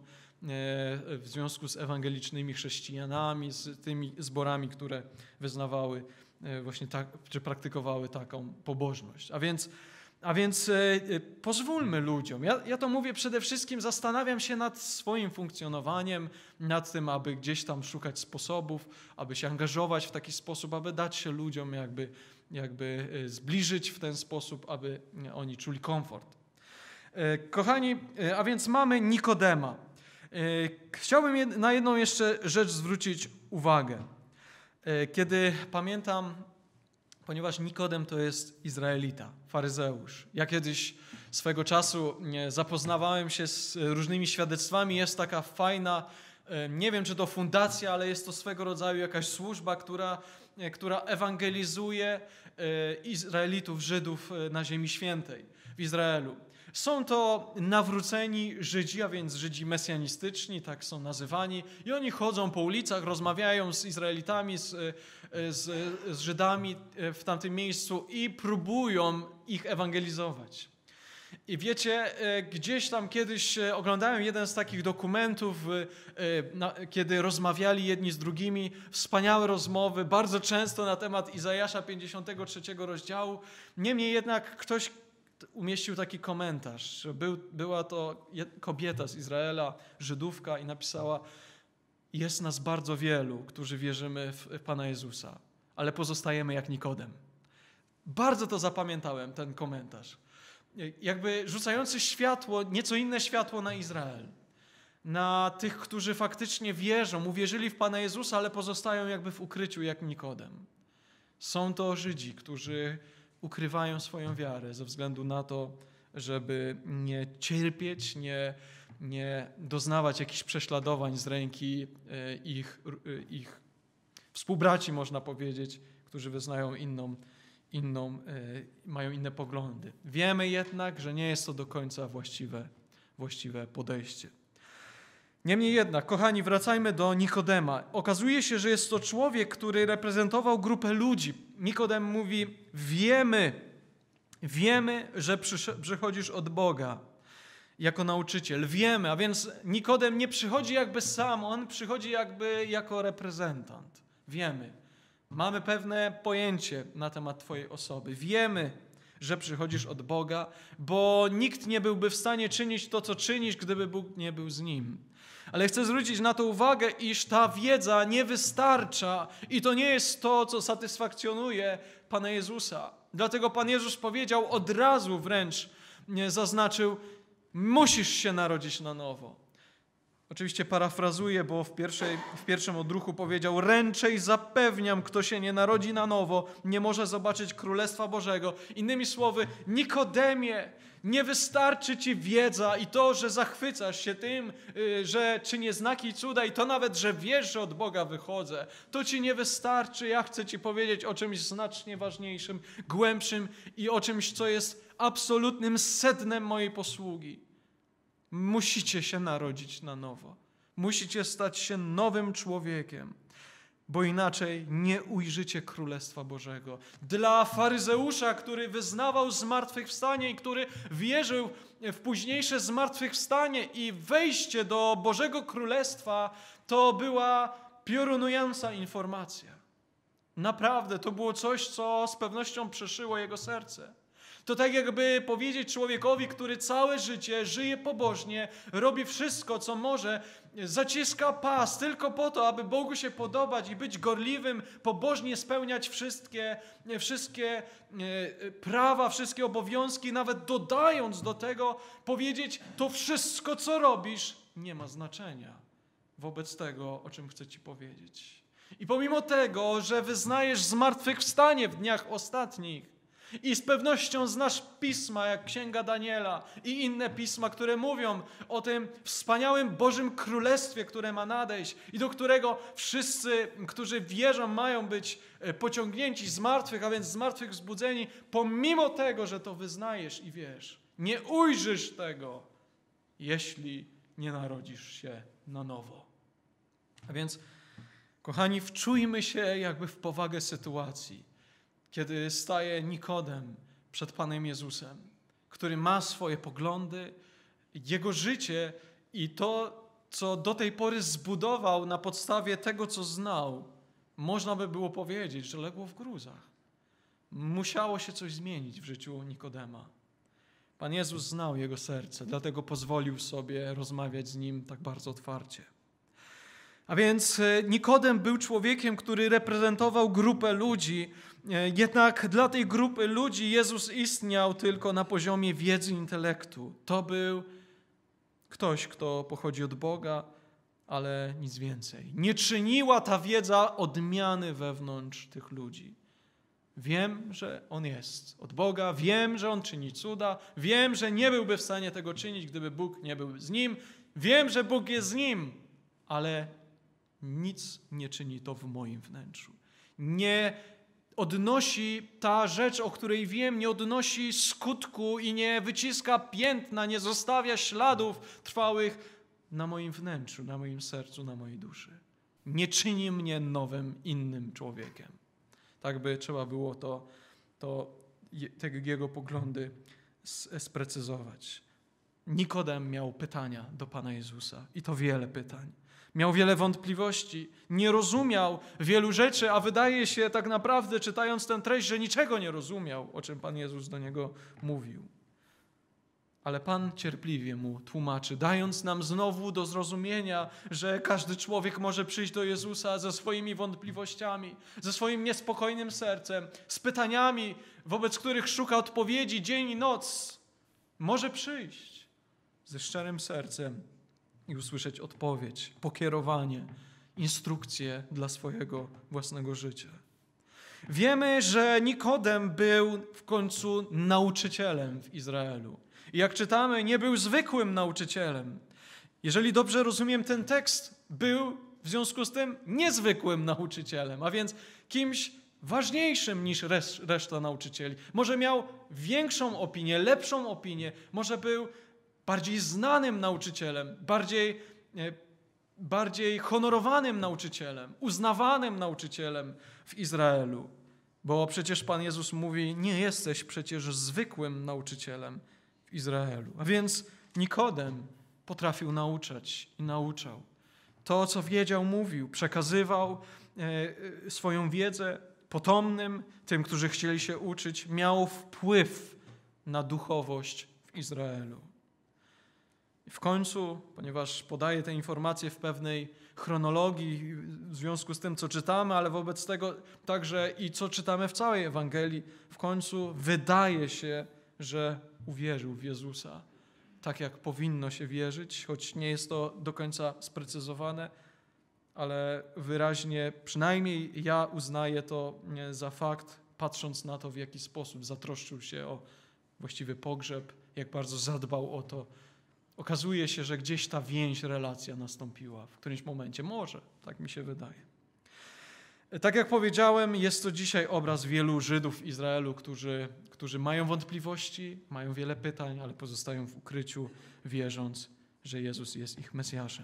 [SPEAKER 6] w związku z ewangelicznymi chrześcijanami, z tymi zborami, które wyznawały właśnie tak, czy praktykowały taką pobożność. A więc, a więc e, pozwólmy ludziom. Ja, ja to mówię przede wszystkim, zastanawiam się nad swoim funkcjonowaniem, nad tym, aby gdzieś tam szukać sposobów, aby się angażować w taki sposób, aby dać się ludziom jakby, jakby zbliżyć w ten sposób, aby oni czuli komfort. E, kochani, a więc mamy Nikodema. Chciałbym na jedną jeszcze rzecz zwrócić uwagę. Kiedy pamiętam, ponieważ Nikodem to jest Izraelita, faryzeusz. Ja kiedyś swego czasu zapoznawałem się z różnymi świadectwami. Jest taka fajna, nie wiem czy to fundacja, ale jest to swego rodzaju jakaś służba, która, która ewangelizuje Izraelitów, Żydów na Ziemi Świętej w Izraelu. Są to nawróceni Żydzi, a więc Żydzi mesjanistyczni, tak są nazywani. I oni chodzą po ulicach, rozmawiają z Izraelitami, z, z, z Żydami w tamtym miejscu i próbują ich ewangelizować. I wiecie, gdzieś tam kiedyś oglądałem jeden z takich dokumentów, kiedy rozmawiali jedni z drugimi, wspaniałe rozmowy, bardzo często na temat Izajasza pięćdziesiątego trzeciego rozdziału. Niemniej jednak ktoś umieścił taki komentarz, że był, była to kobieta z Izraela, Żydówka i napisała: jest nas bardzo wielu, którzy wierzymy w Pana Jezusa, ale pozostajemy jak Nikodem. Bardzo to zapamiętałem, ten komentarz. Jakby rzucający światło, nieco inne światło na Izrael. Na tych, którzy faktycznie wierzą, uwierzyli w Pana Jezusa, ale pozostają jakby w ukryciu jak Nikodem. Są to Żydzi, którzy ukrywają swoją wiarę ze względu na to, żeby nie cierpieć, nie, nie doznawać jakichś prześladowań z ręki ich, ich współbraci, można powiedzieć, którzy wyznają inną, inną, mają inne poglądy. Wiemy jednak, że nie jest to do końca właściwe, właściwe podejście. Niemniej jednak, kochani, wracajmy do Nikodema. Okazuje się, że jest to człowiek, który reprezentował grupę ludzi. Nikodem mówi, wiemy, wiemy, że przychodzisz od Boga jako nauczyciel. Wiemy, a więc Nikodem nie przychodzi jakby sam, on przychodzi jakby jako reprezentant. Wiemy. Mamy pewne pojęcie na temat Twojej osoby. Wiemy, że przychodzisz od Boga, bo nikt nie byłby w stanie czynić to, co czynisz, gdyby Bóg nie był z nim. Ale chcę zwrócić na to uwagę, iż ta wiedza nie wystarcza i to nie jest to, co satysfakcjonuje Pana Jezusa. Dlatego Pan Jezus powiedział od razu wręcz, zaznaczył, musisz się narodzić na nowo. Oczywiście parafrazuję, bo w, pierwszej, w pierwszym odruchu powiedział, ręczej zapewniam, kto się nie narodzi na nowo, nie może zobaczyć Królestwa Bożego. Innymi słowy, Nikodemie, nie wystarczy ci wiedza i to, że zachwycasz się tym, że czynię znaki i cuda i to nawet, że wiesz, że od Boga wychodzę. To ci nie wystarczy. Ja chcę ci powiedzieć o czymś znacznie ważniejszym, głębszym i o czymś, co jest absolutnym sednem mojej posługi. Musicie się narodzić na nowo. Musicie stać się nowym człowiekiem, bo inaczej nie ujrzycie Królestwa Bożego. Dla faryzeusza, który wyznawał zmartwychwstanie i który wierzył w późniejsze zmartwychwstanie i wejście do Bożego Królestwa, to była piorunująca informacja. Naprawdę, to było coś, co z pewnością przeszyło jego serce. To tak jakby powiedzieć człowiekowi, który całe życie żyje pobożnie, robi wszystko, co może, zaciska pas tylko po to, aby Bogu się podobać i być gorliwym, pobożnie spełniać wszystkie, wszystkie prawa, wszystkie obowiązki, nawet dodając do tego, powiedzieć, to wszystko, co robisz, nie ma znaczenia wobec tego, o czym chcę ci powiedzieć. I pomimo tego, że wyznajesz zmartwychwstanie w dniach ostatnich, i z pewnością znasz pisma, jak Księga Daniela i inne pisma, które mówią o tym wspaniałym Bożym Królestwie, które ma nadejść i do którego wszyscy, którzy wierzą, mają być pociągnięci z martwych, a więc z martwych wzbudzeni, pomimo tego, że to wyznajesz i wiesz. Nie ujrzysz tego, jeśli nie narodzisz się na nowo. A więc, kochani, wczujmy się jakby w powagę sytuacji. Kiedy staje Nikodem przed Panem Jezusem, który ma swoje poglądy, jego życie i to, co do tej pory zbudował na podstawie tego, co znał, można by było powiedzieć, że legło w gruzach. Musiało się coś zmienić w życiu Nikodema. Pan Jezus znał jego serce, dlatego pozwolił sobie rozmawiać z nim tak bardzo otwarcie. A więc Nikodem był człowiekiem, który reprezentował grupę ludzi, jednak dla tej grupy ludzi Jezus istniał tylko na poziomie wiedzy i intelektu. To był ktoś, kto pochodzi od Boga, ale nic więcej. Nie czyniła ta wiedza odmiany wewnątrz tych ludzi. Wiem, że On jest od Boga, wiem, że On czyni cuda, wiem, że nie byłby w stanie tego czynić, gdyby Bóg nie był z Nim, wiem, że Bóg jest z Nim, ale nic nie czyni to w moim wnętrzu. Nie odnosi ta rzecz, o której wiem, nie odnosi skutku i nie wyciska piętna, nie zostawia śladów trwałych na moim wnętrzu, na moim sercu, na mojej duszy. Nie czyni mnie nowym, innym człowiekiem. Tak by trzeba było to, to te jego poglądy sprecyzować. Nikodem miał pytania do Pana Jezusa i to wiele pytań. Miał wiele wątpliwości, nie rozumiał wielu rzeczy, a wydaje się tak naprawdę, czytając tę treść, że niczego nie rozumiał, o czym Pan Jezus do niego mówił. Ale Pan cierpliwie mu tłumaczy, dając nam znowu do zrozumienia, że każdy człowiek może przyjść do Jezusa ze swoimi wątpliwościami, ze swoim niespokojnym sercem, z pytaniami, wobec których szuka odpowiedzi dzień i noc. Może przyjść ze szczerym sercem i usłyszeć odpowiedź, pokierowanie, instrukcję dla swojego własnego życia. Wiemy, że Nikodem był w końcu nauczycielem w Izraelu. I jak czytamy, nie był zwykłym nauczycielem. Jeżeli dobrze rozumiem ten tekst, był w związku z tym niezwykłym nauczycielem, a więc kimś, ważniejszym niż reszta nauczycieli. Może miał większą opinię, lepszą opinię, może był bardziej znanym nauczycielem, bardziej, bardziej honorowanym nauczycielem, uznawanym nauczycielem w Izraelu. Bo przecież Pan Jezus mówi, nie jesteś przecież zwykłym nauczycielem w Izraelu. A więc Nikodem potrafił nauczać i nauczał. To, co wiedział, mówił, przekazywał swoją wiedzę potomnym, tym, którzy chcieli się uczyć, miał wpływ na duchowość w Izraelu. I w końcu, ponieważ podaję te informacje w pewnej chronologii w związku z tym, co czytamy, ale wobec tego także i co czytamy w całej Ewangelii, w końcu wydaje się, że uwierzył w Jezusa, tak jak powinno się wierzyć, choć nie jest to do końca sprecyzowane, ale wyraźnie, przynajmniej ja uznaję to za fakt, patrząc na to, w jaki sposób zatroszczył się o właściwy pogrzeb, jak bardzo zadbał o to. Okazuje się, że gdzieś ta więź, relacja nastąpiła w którymś momencie. Może, tak mi się wydaje. Tak jak powiedziałem, jest to dzisiaj obraz wielu Żydów w Izraelu, którzy, którzy mają wątpliwości, mają wiele pytań, ale pozostają w ukryciu, wierząc, że Jezus jest ich Mesjaszem.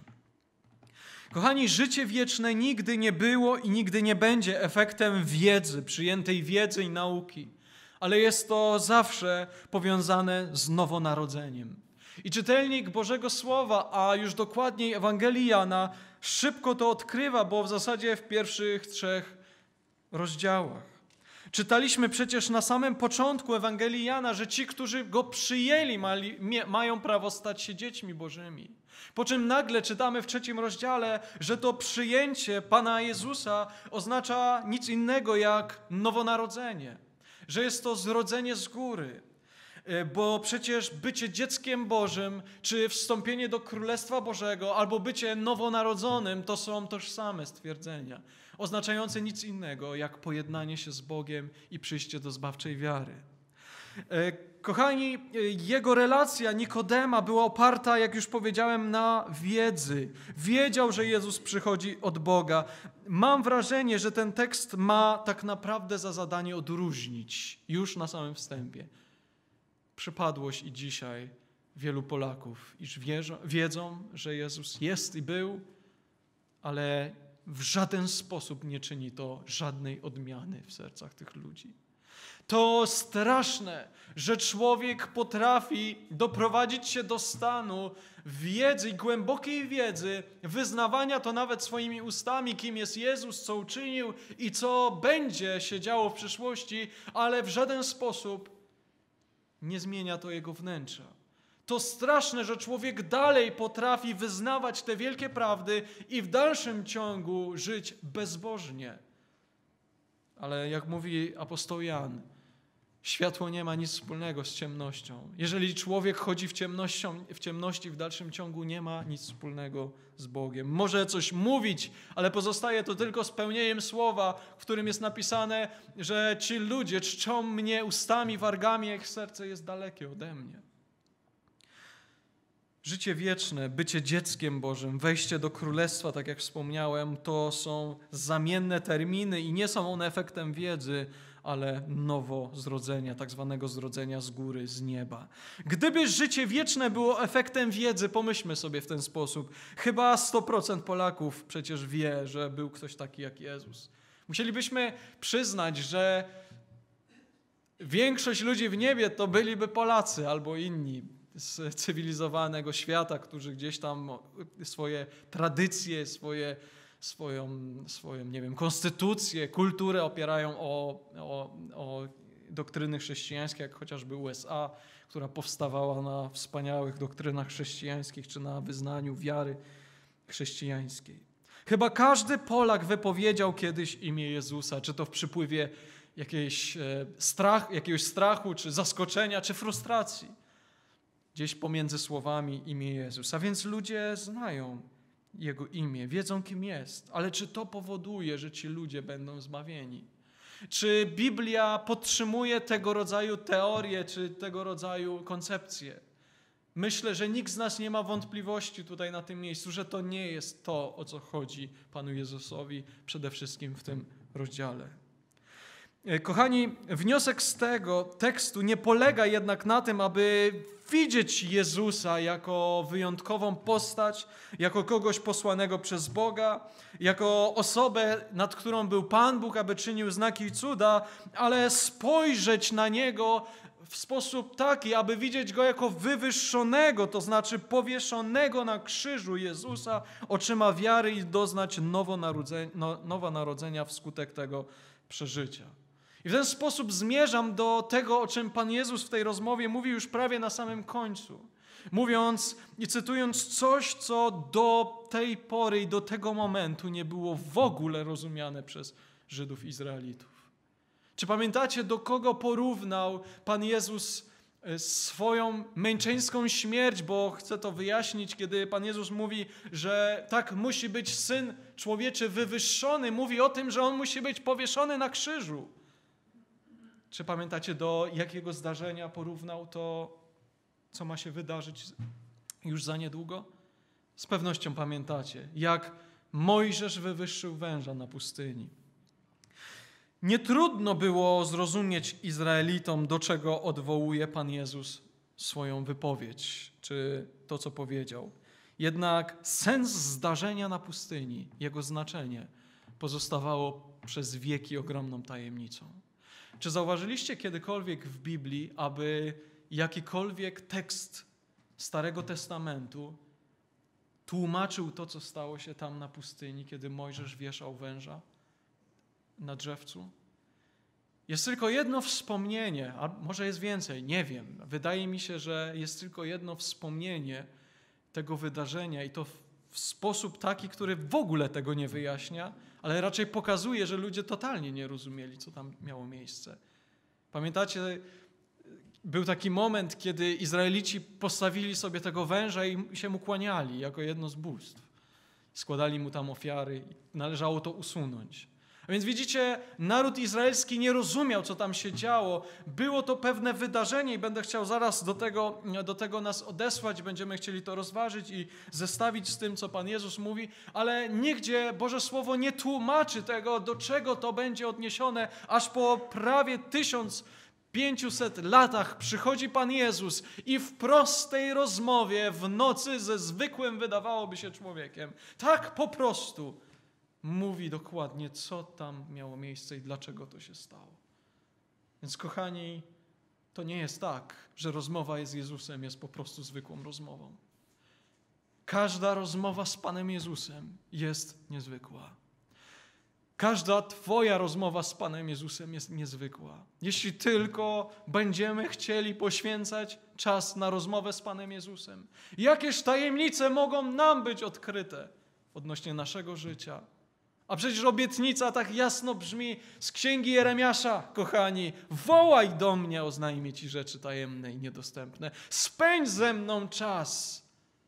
[SPEAKER 6] Kochani, życie wieczne nigdy nie było i nigdy nie będzie efektem wiedzy, przyjętej wiedzy i nauki, ale jest to zawsze powiązane z nowonarodzeniem. I czytelnik Bożego Słowa, a już dokładniej Ewangelii Jana, szybko to odkrywa, bo w zasadzie w pierwszych trzech rozdziałach. Czytaliśmy przecież na samym początku Ewangelii Jana, że ci, którzy go przyjęli, mali, mają prawo stać się dziećmi Bożymi. Po czym nagle czytamy w trzecim rozdziale, że to przyjęcie Pana Jezusa oznacza nic innego jak nowonarodzenie, że jest to zrodzenie z góry. Bo przecież bycie dzieckiem Bożym, czy wstąpienie do Królestwa Bożego, albo bycie nowonarodzonym, to są tożsame stwierdzenia, oznaczające nic innego jak pojednanie się z Bogiem i przyjście do zbawczej wiary. Kochani, jego relacja Nikodema była oparta, jak już powiedziałem, na wiedzy. Wiedział, że Jezus przychodzi od Boga. Mam wrażenie, że ten tekst ma tak naprawdę za zadanie odróżnić już na samym wstępie przypadłość i dzisiaj wielu Polaków, iż wierzą, wiedzą, że Jezus jest i był, ale w żaden sposób nie czyni to żadnej odmiany w sercach tych ludzi. To straszne, że człowiek potrafi doprowadzić się do stanu wiedzy i głębokiej wiedzy, wyznawania to nawet swoimi ustami, kim jest Jezus, co uczynił i co będzie się działo w przyszłości, ale w żaden sposób nie zmienia to jego wnętrza. To straszne, że człowiek dalej potrafi wyznawać te wielkie prawdy i w dalszym ciągu żyć bezbożnie. Ale jak mówi apostoł Jan, światło nie ma nic wspólnego z ciemnością. Jeżeli człowiek chodzi w, ciemnością, w ciemności, w dalszym ciągu nie ma nic wspólnego z Bogiem. Może coś mówić, ale pozostaje to tylko spełnieniem słowa, w którym jest napisane, że ci ludzie czczą mnie ustami, wargami, a ich serce jest dalekie ode mnie. Życie wieczne, bycie dzieckiem Bożym, wejście do Królestwa, tak jak wspomniałem, to są zamienne terminy i nie są one efektem wiedzy, ale nowo zrodzenia, tak zwanego zrodzenia z góry, z nieba. Gdyby życie wieczne było efektem wiedzy, pomyślmy sobie w ten sposób, chyba sto procent Polaków przecież wie, że był ktoś taki jak Jezus. Musielibyśmy przyznać, że większość ludzi w niebie to byliby Polacy albo inni z cywilizowanego świata, którzy gdzieś tam swoje tradycje, swoje Swoją, swoją, nie wiem, konstytucję, kulturę opierają o, o, o doktryny chrześcijańskie, jak chociażby U S A, która powstawała na wspaniałych doktrynach chrześcijańskich, czy na wyznaniu wiary chrześcijańskiej. Chyba każdy Polak wypowiedział kiedyś imię Jezusa, czy to w przypływie jakiejś strach, jakiegoś strachu, czy zaskoczenia, czy frustracji. Gdzieś pomiędzy słowami imię Jezus. A więc ludzie znają Jego imię, wiedzą, kim jest. Ale czy to powoduje, że ci ludzie będą zbawieni? Czy Biblia podtrzymuje tego rodzaju teorie, czy tego rodzaju koncepcje? Myślę, że nikt z nas nie ma wątpliwości tutaj na tym miejscu, że to nie jest to, o co chodzi Panu Jezusowi przede wszystkim w tym rozdziale. Kochani, wniosek z tego tekstu nie polega jednak na tym, aby widzieć Jezusa jako wyjątkową postać, jako kogoś posłanego przez Boga, jako osobę, nad którą był Pan Bóg, aby czynił znaki i cuda, ale spojrzeć na Niego w sposób taki, aby widzieć Go jako wywyższonego, to znaczy powieszonego na krzyżu Jezusa oczyma wiary i doznać nowonarodzenia, nowonarodzenia wskutek tego przeżycia. I w ten sposób zmierzam do tego, o czym Pan Jezus w tej rozmowie mówi już prawie na samym końcu. Mówiąc i cytując coś, co do tej pory i do tego momentu nie było w ogóle rozumiane przez Żydów Izraelitów. Czy pamiętacie, do kogo porównał Pan Jezus swoją męczeńską śmierć? Bo chcę to wyjaśnić, kiedy Pan Jezus mówi, że tak musi być Syn Człowieczy wywyższony. Mówi o tym, że On musi być powieszony na krzyżu. Czy pamiętacie, do jakiego zdarzenia porównał to, co ma się wydarzyć już za niedługo? Z pewnością pamiętacie, jak Mojżesz wywyższył węża na pustyni. Nie trudno było zrozumieć Izraelitom, do czego odwołuje Pan Jezus swoją wypowiedź, czy to, co powiedział. Jednak sens zdarzenia na pustyni, jego znaczenie pozostawało przez wieki ogromną tajemnicą. Czy zauważyliście kiedykolwiek w Biblii, aby jakikolwiek tekst Starego Testamentu tłumaczył to, co stało się tam na pustyni, kiedy Mojżesz wieszał węża na drzewcu? Jest tylko jedno wspomnienie, a może jest więcej, nie wiem. Wydaje mi się, że jest tylko jedno wspomnienie tego wydarzenia i to w sposób taki, który w ogóle tego nie wyjaśnia, ale raczej pokazuje, że ludzie totalnie nie rozumieli, co tam miało miejsce. Pamiętacie, był taki moment, kiedy Izraelici postawili sobie tego węża i się mu kłaniali jako jedno z bóstw. Składali mu tam ofiary i należało to usunąć. A więc widzicie, naród izraelski nie rozumiał, co tam się działo. Było to pewne wydarzenie i będę chciał zaraz do tego, do tego nas odesłać. Będziemy chcieli to rozważyć i zestawić z tym, co Pan Jezus mówi, ale nigdzie Boże Słowo nie tłumaczy tego, do czego to będzie odniesione, aż po prawie tysiąc pięciuset latach przychodzi Pan Jezus i w prostej rozmowie w nocy ze zwykłym, wydawałoby się, człowiekiem, tak po prostu mówi dokładnie, co tam miało miejsce i dlaczego to się stało. Więc kochani, to nie jest tak, że rozmowa z Jezusem jest po prostu zwykłą rozmową. Każda rozmowa z Panem Jezusem jest niezwykła. Każda Twoja rozmowa z Panem Jezusem jest niezwykła. Jeśli tylko będziemy chcieli poświęcać czas na rozmowę z Panem Jezusem. Jakież tajemnice mogą nam być odkryte odnośnie naszego życia? A przecież obietnica tak jasno brzmi z księgi Jeremiasza, kochani. Wołaj do mnie, oznajmię Ci rzeczy tajemne i niedostępne. Spędź ze mną czas,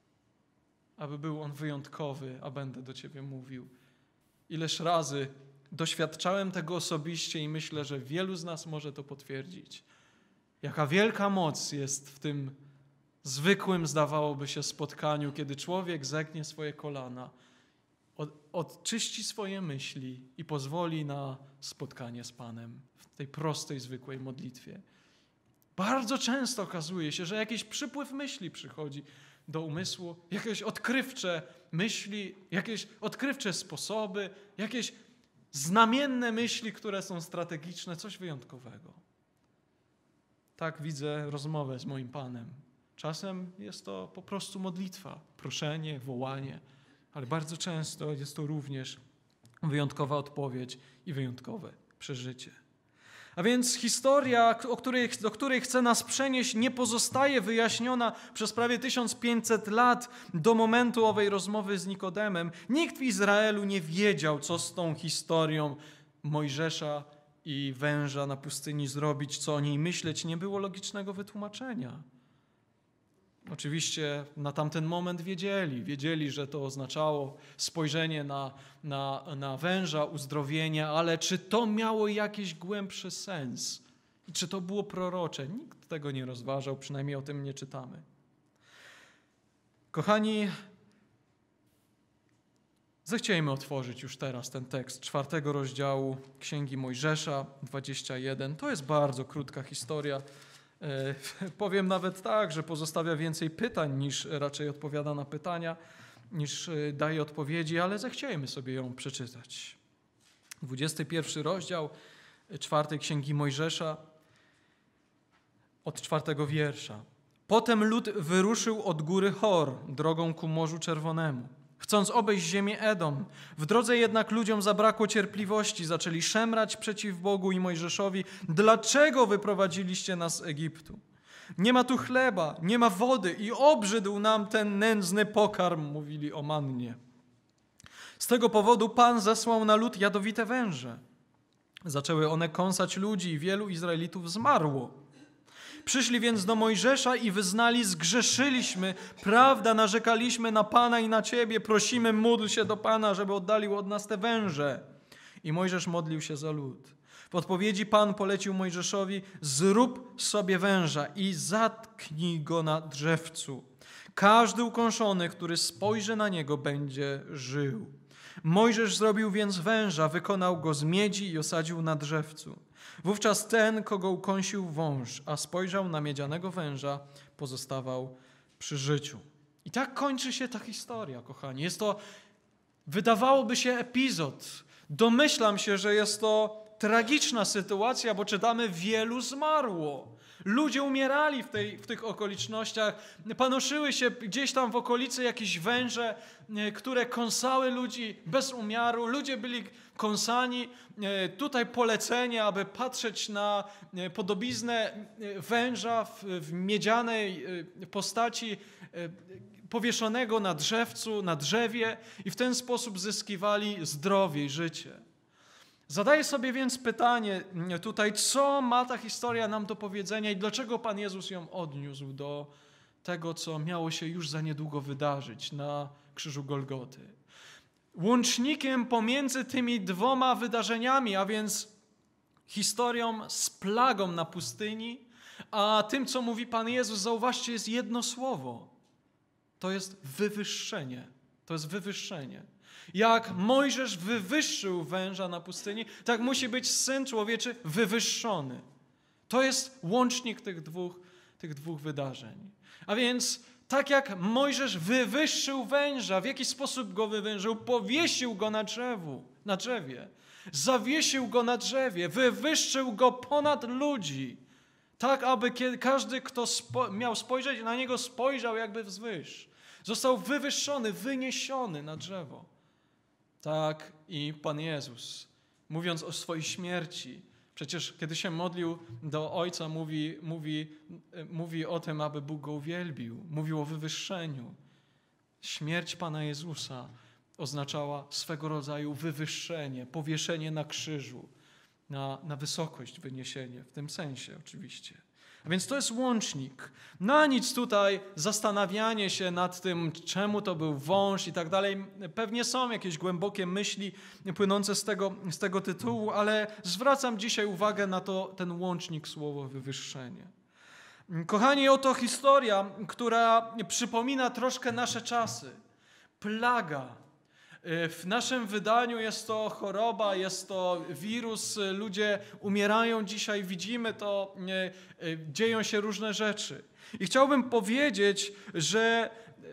[SPEAKER 6] aby był on wyjątkowy, a będę do Ciebie mówił. Ileż razy doświadczałem tego osobiście i myślę, że wielu z nas może to potwierdzić. Jaka wielka moc jest w tym zwykłym, zdawałoby się, spotkaniu, kiedy człowiek zegnie swoje kolana, od, odczyści swoje myśli i pozwoli na spotkanie z Panem w tej prostej, zwykłej modlitwie. Bardzo często okazuje się, że jakiś przypływ myśli przychodzi do umysłu, jakieś odkrywcze myśli, jakieś odkrywcze sposoby, jakieś znamienne myśli, które są strategiczne, coś wyjątkowego. Tak widzę rozmowę z moim Panem. Czasem jest to po prostu modlitwa, proszenie, wołanie, ale bardzo często jest to również wyjątkowa odpowiedź i wyjątkowe przeżycie. A więc historia, o której, do której chce nas przenieść, nie pozostaje wyjaśniona przez prawie tysiąc pięćset lat do momentu owej rozmowy z Nikodemem. Nikt w Izraelu nie wiedział, co z tą historią Mojżesza i węża na pustyni zrobić, co o niej myśleć. Nie było logicznego wytłumaczenia. Oczywiście na tamten moment wiedzieli, wiedzieli, że to oznaczało spojrzenie na, na, na węża, uzdrowienie, ale czy to miało jakiś głębszy sens? I czy to było prorocze? Nikt tego nie rozważał, przynajmniej o tym nie czytamy. Kochani, Zechciejmy otworzyć już teraz ten tekst czwartego rozdziału Księgi Mojżesza, dwadzieścia jeden. To jest bardzo krótka historia. E, powiem nawet tak, że pozostawia więcej pytań niż raczej odpowiada na pytania, niż daje odpowiedzi, ale zechciejmy sobie ją przeczytać. dwudziesty pierwszy rozdział czwartej Księgi Mojżesza, od czwartego wiersza. Potem lud wyruszył od góry Hor, drogą ku Morzu Czerwonemu, chcąc obejść ziemię Edom. W drodze jednak ludziom zabrakło cierpliwości, zaczęli szemrać przeciw Bogu i Mojżeszowi. Dlaczego wyprowadziliście nas z Egiptu? Nie ma tu chleba, nie ma wody i obrzydł nam ten nędzny pokarm, mówili o mannie. Z tego powodu Pan zesłał na lud jadowite węże. Zaczęły one kąsać ludzi i wielu Izraelitów zmarło. Przyszli więc do Mojżesza i wyznali: zgrzeszyliśmy, prawda, narzekaliśmy na Pana i na Ciebie, prosimy, módl się do Pana, żeby oddalił od nas te węże. I Mojżesz modlił się za lud. W odpowiedzi Pan polecił Mojżeszowi: zrób sobie węża i zatknij go na drzewcu. Każdy ukąszony, który spojrzy na niego, będzie żył. Mojżesz zrobił więc węża, wykonał go z miedzi i osadził na drzewcu. Wówczas ten, kogo ukąsił wąż, a spojrzał na miedzianego węża, pozostawał przy życiu. I tak kończy się ta historia, kochani. Jest to, wydawałoby się, epizod. Domyślam się, że jest to tragiczna sytuacja, bo czytamy: wielu zmarło. Ludzie umierali w, tej, w tych okolicznościach. Panoszyły się gdzieś tam w okolicy jakieś węże, które kąsały ludzi bez umiaru. Ludzie byli kąsani. Tutaj polecenie, aby patrzeć na podobiznę węża w, w miedzianej postaci powieszonego na drzewcu, na drzewie i w ten sposób zyskiwali zdrowie i życie. Zadaję sobie więc pytanie tutaj, co ma ta historia nam do powiedzenia i dlaczego Pan Jezus ją odniósł do tego, co miało się już za niedługo wydarzyć na krzyżu Golgoty. Łącznikiem pomiędzy tymi dwoma wydarzeniami, a więc historią z plagą na pustyni, a tym, co mówi Pan Jezus, zauważcie, jest jedno słowo. To jest wywyższenie. To jest wywyższenie. Jak Mojżesz wywyższył węża na pustyni, tak musi być Syn Człowieczy wywyższony. To jest łącznik tych dwóch, tych dwóch wydarzeń. A więc tak jak Mojżesz wywyższył węża, w jaki sposób go wywyżył? Powiesił go na drzewu, na drzewie. Zawiesił go na drzewie, wywyższył go ponad ludzi. Tak, aby kiedy każdy, kto spo, miał spojrzeć na niego, spojrzał jakby wzwyż. Został wywyższony, wyniesiony na drzewo. Tak i Pan Jezus, mówiąc o swojej śmierci, przecież kiedy się modlił do Ojca, mówi, mówi, mówi o tym, aby Bóg go uwielbił. Mówił o wywyższeniu. Śmierć Pana Jezusa oznaczała swego rodzaju wywyższenie, powieszenie na krzyżu, na, na wysokość wyniesienie, w tym sensie oczywiście. A więc to jest łącznik. Na nic tutaj zastanawianie się nad tym, czemu to był wąż i tak dalej. Pewnie są jakieś głębokie myśli płynące z tego, z tego tytułu, ale zwracam dzisiaj uwagę na to, ten łącznik, słowo wywyższenie. Kochani, oto historia, która przypomina troszkę nasze czasy. Plaga. W naszym wydaniu jest to choroba, jest to wirus, ludzie umierają dzisiaj, widzimy to, dzieją się różne rzeczy. I chciałbym powiedzieć, że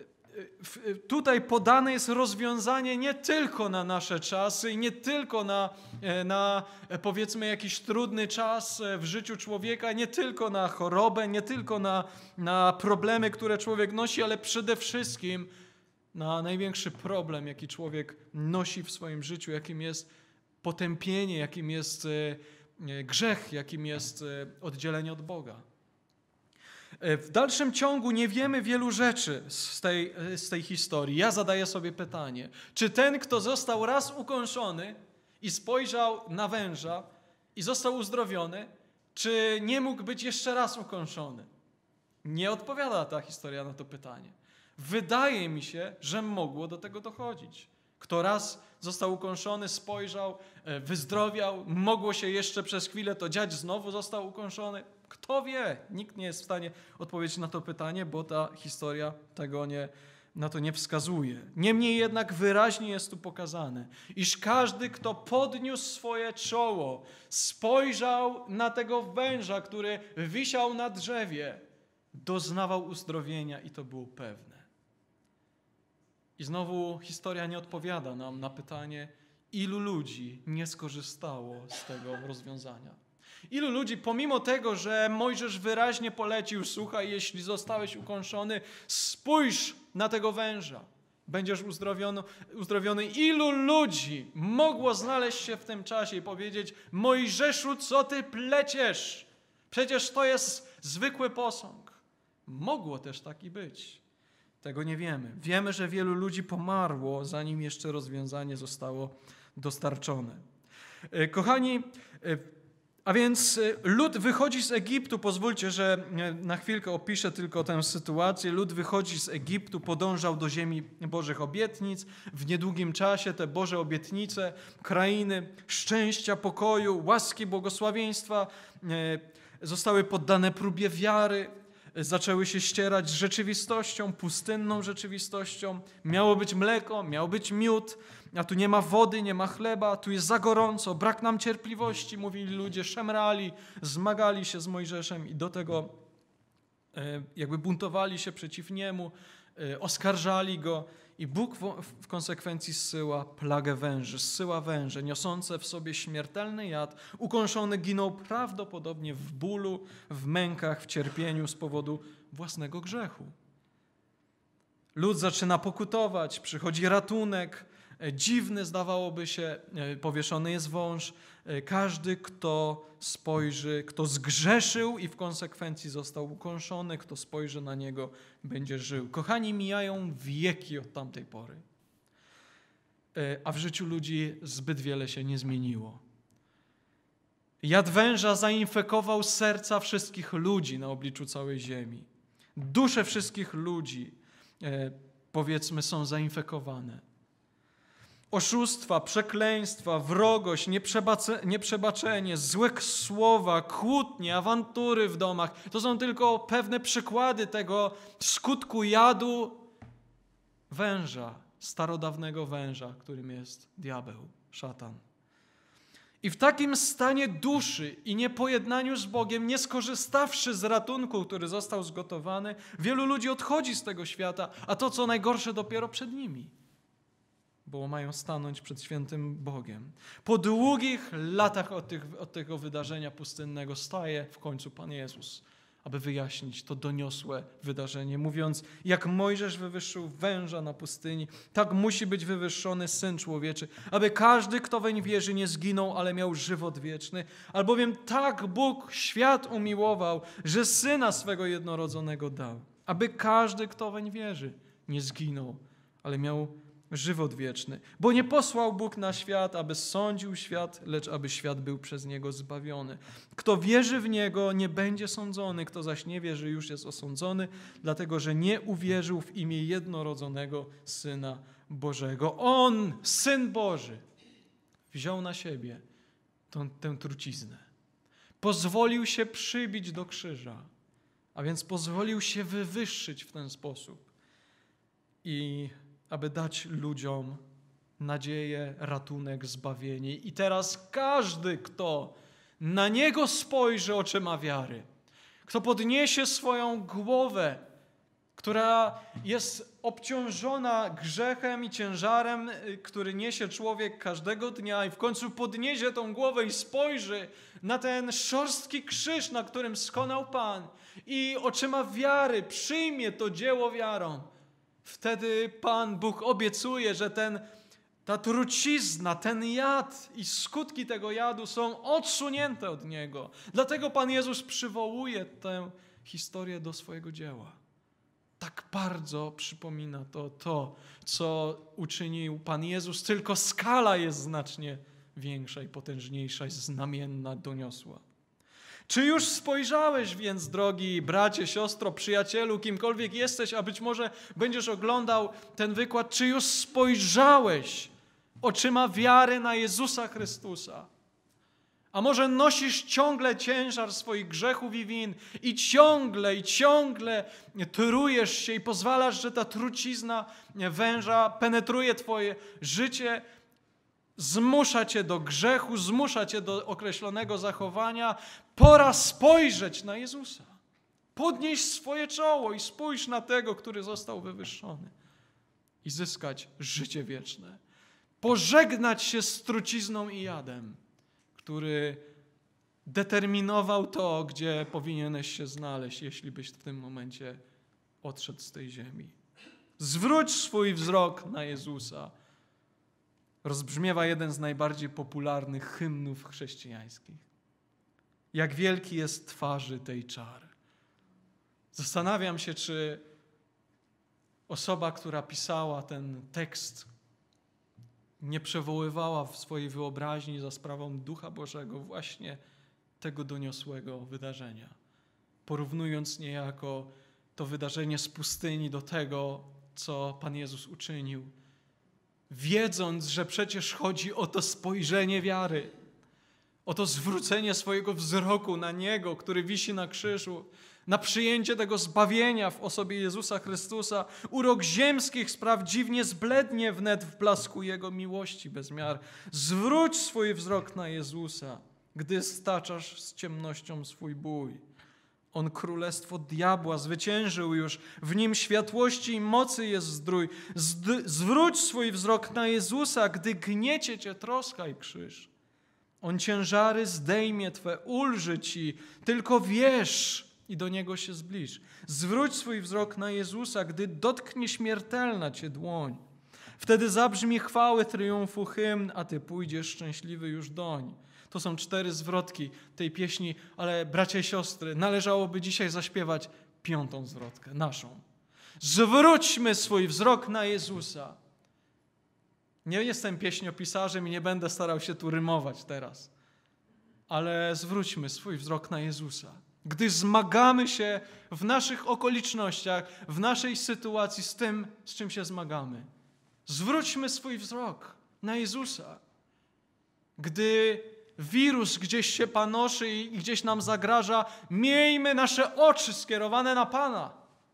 [SPEAKER 6] tutaj podane jest rozwiązanie nie tylko na nasze czasy i nie tylko na, na powiedzmy jakiś trudny czas w życiu człowieka, nie tylko na chorobę, nie tylko na, na problemy, które człowiek nosi, ale przede wszystkim na największy problem, jaki człowiek nosi w swoim życiu, jakim jest potępienie, jakim jest grzech, jakim jest oddzielenie od Boga. W dalszym ciągu nie wiemy wielu rzeczy z tej, z tej historii. Ja zadaję sobie pytanie, czy ten, kto został raz ukąszony i spojrzał na węża i został uzdrowiony, czy nie mógł być jeszcze raz ukąszony? Nie odpowiada ta historia na to pytanie. Wydaje mi się, że mogło do tego dochodzić. Kto raz został ukąszony, spojrzał, wyzdrowiał, mogło się jeszcze przez chwilę to dziać, znowu został ukąszony. Kto wie? Nikt nie jest w stanie odpowiedzieć na to pytanie, bo ta historia tego nie, na to nie wskazuje. Niemniej jednak wyraźnie jest tu pokazane, iż każdy, kto podniósł swoje czoło, spojrzał na tego węża, który wisiał na drzewie, doznawał uzdrowienia i to było pewne. I znowu historia nie odpowiada nam na pytanie, ilu ludzi nie skorzystało z tego rozwiązania. Ilu ludzi, pomimo tego, że Mojżesz wyraźnie polecił, słuchaj, jeśli zostałeś ukąszony, spójrz na tego węża, będziesz uzdrowiony, uzdrowiony. Ilu ludzi mogło znaleźć się w tym czasie i powiedzieć, Mojżeszu, co ty pleciesz? Przecież to jest zwykły posąg. Mogło też taki być. Tego nie wiemy. Wiemy, że wielu ludzi pomarło, zanim jeszcze rozwiązanie zostało dostarczone. Kochani, a więc lud wychodzi z Egiptu, pozwólcie, że na chwilkę opiszę tylko tę sytuację. Lud wychodzi z Egiptu, podążał do ziemi Bożych obietnic. W niedługim czasie te Boże obietnice, krainy szczęścia, pokoju, łaski, błogosławieństwa zostały poddane próbie wiary. Zaczęły się ścierać z rzeczywistością, pustynną rzeczywistością. Miało być mleko, miał być miód, a tu nie ma wody, nie ma chleba, tu jest za gorąco, brak nam cierpliwości, mówili ludzie, szemrali, zmagali się z Mojżeszem i do tego jakby buntowali się przeciw niemu, oskarżali go i Bóg w konsekwencji zsyła plagę węży, zsyła węże niosące w sobie śmiertelny jad. Ukąszony ginął prawdopodobnie w bólu, w mękach, w cierpieniu z powodu własnego grzechu. Lud zaczyna pokutować, przychodzi ratunek, dziwny zdawałoby się, powieszony jest wąż. Każdy, kto spojrzy, kto zgrzeszył i w konsekwencji został ukąszony, kto spojrzy na niego, będzie żył. Kochani, mijają wieki od tamtej pory, a w życiu ludzi zbyt wiele się nie zmieniło. Jad węża zainfekował serca wszystkich ludzi na obliczu całej ziemi. Dusze wszystkich ludzi, powiedzmy, są zainfekowane. Oszustwa, przekleństwa, wrogość, nieprzebaczenie, złe słowa, kłótnie, awantury w domach. To są tylko pewne przykłady tego skutku jadu węża, starodawnego węża, którym jest diabeł, szatan. I w takim stanie duszy i niepojednaniu z Bogiem, nie skorzystawszy z ratunku, który został zgotowany, wielu ludzi odchodzi z tego świata, a to, co najgorsze, dopiero przed nimi. Bo mają stanąć przed świętym Bogiem. Po długich latach od, tych, od tego wydarzenia pustynnego staje w końcu Pan Jezus, aby wyjaśnić to doniosłe wydarzenie, mówiąc, jak Mojżesz wywyższył węża na pustyni, tak musi być wywyższony Syn Człowieczy, aby każdy, kto weń wierzy, nie zginął, ale miał żywot wieczny. Albowiem tak Bóg świat umiłował, że Syna swego jednorodzonego dał, aby każdy, kto weń wierzy, nie zginął, ale miał żywot wieczny. Bo nie posłał Bóg na świat, aby sądził świat, lecz aby świat był przez Niego zbawiony. Kto wierzy w Niego, nie będzie sądzony, kto zaś nie wierzy, już jest osądzony, dlatego że nie uwierzył w imię jednorodzonego Syna Bożego. On, Syn Boży, wziął na siebie tą, tę truciznę. Pozwolił się przybić do krzyża, a więc pozwolił się wywyższyć w ten sposób. I aby dać ludziom nadzieję, ratunek, zbawienie. I teraz każdy, kto na Niego spojrzy oczyma wiary, kto podniesie swoją głowę, która jest obciążona grzechem i ciężarem, który niesie człowiek każdego dnia i w końcu podniesie tą głowę i spojrzy na ten szorstki krzyż, na którym skonał Pan i oczyma wiary przyjmie to dzieło wiarą, wtedy Pan Bóg obiecuje, że ten, ta trucizna, ten jad i skutki tego jadu są odsunięte od Niego. Dlatego Pan Jezus przywołuje tę historię do swojego dzieła. Tak bardzo przypomina to, to, co uczynił Pan Jezus, tylko skala jest znacznie większa i potężniejsza, jest znamienna, doniosła. Czy już spojrzałeś więc, drogi bracie, siostro, przyjacielu, kimkolwiek jesteś, a być może będziesz oglądał ten wykład, czy już spojrzałeś oczyma wiary na Jezusa Chrystusa, A może nosisz ciągle ciężar swoich grzechów i win i ciągle, i ciągle trujesz się i pozwalasz, że ta trucizna węża penetruje twoje życie, zmusza cię do grzechu, zmusza cię do określonego zachowania. Pora spojrzeć na Jezusa. Podnieś swoje czoło i spójrz na tego, który został wywyższony i zyskać życie wieczne. Pożegnać się z trucizną i jadem, który determinował to, gdzie powinieneś się znaleźć, jeśli byś w tym momencie odszedł z tej ziemi. Zwróć swój wzrok na Jezusa. Rozbrzmiewa jeden z najbardziej popularnych hymnów chrześcijańskich. Jak wielki jest twarzy tej czar. Zastanawiam się, czy osoba, która pisała ten tekst, nie przywoływała w swojej wyobraźni za sprawą Ducha Bożego właśnie tego doniosłego wydarzenia. Porównując niejako to wydarzenie z pustyni do tego, co Pan Jezus uczynił, wiedząc, że przecież chodzi o to spojrzenie wiary, o to zwrócenie swojego wzroku na Niego, który wisi na krzyżu, na przyjęcie tego zbawienia w osobie Jezusa Chrystusa. Urok ziemskich spraw dziwnie zblednie wnet w blasku Jego miłości bez miar. Zwróć swój wzrok na Jezusa, gdy staczasz z ciemnością swój bój. On królestwo diabła zwyciężył już, w nim światłości i mocy jest zdrój. Zd- zwróć swój wzrok na Jezusa, gdy gniecie cię troska i krzyż. On ciężary zdejmie twe, ulży ci, tylko wierz i do Niego się zbliż. Zwróć swój wzrok na Jezusa, gdy dotknie śmiertelna cię dłoń. Wtedy zabrzmi chwały triumfu hymn, a ty pójdziesz szczęśliwy już doń. To są cztery zwrotki tej pieśni, ale bracia i siostry, należałoby dzisiaj zaśpiewać piątą zwrotkę, naszą. Zwróćmy swój wzrok na Jezusa. Nie jestem pieśniopisarzem i nie będę starał się tu rymować teraz, ale zwróćmy swój wzrok na Jezusa. Gdy zmagamy się w naszych okolicznościach, w naszej sytuacji z tym, z czym się zmagamy. Zwróćmy swój wzrok na Jezusa. Gdy wirus gdzieś się panoszy i gdzieś nam zagraża, miejmy nasze oczy skierowane na Pana.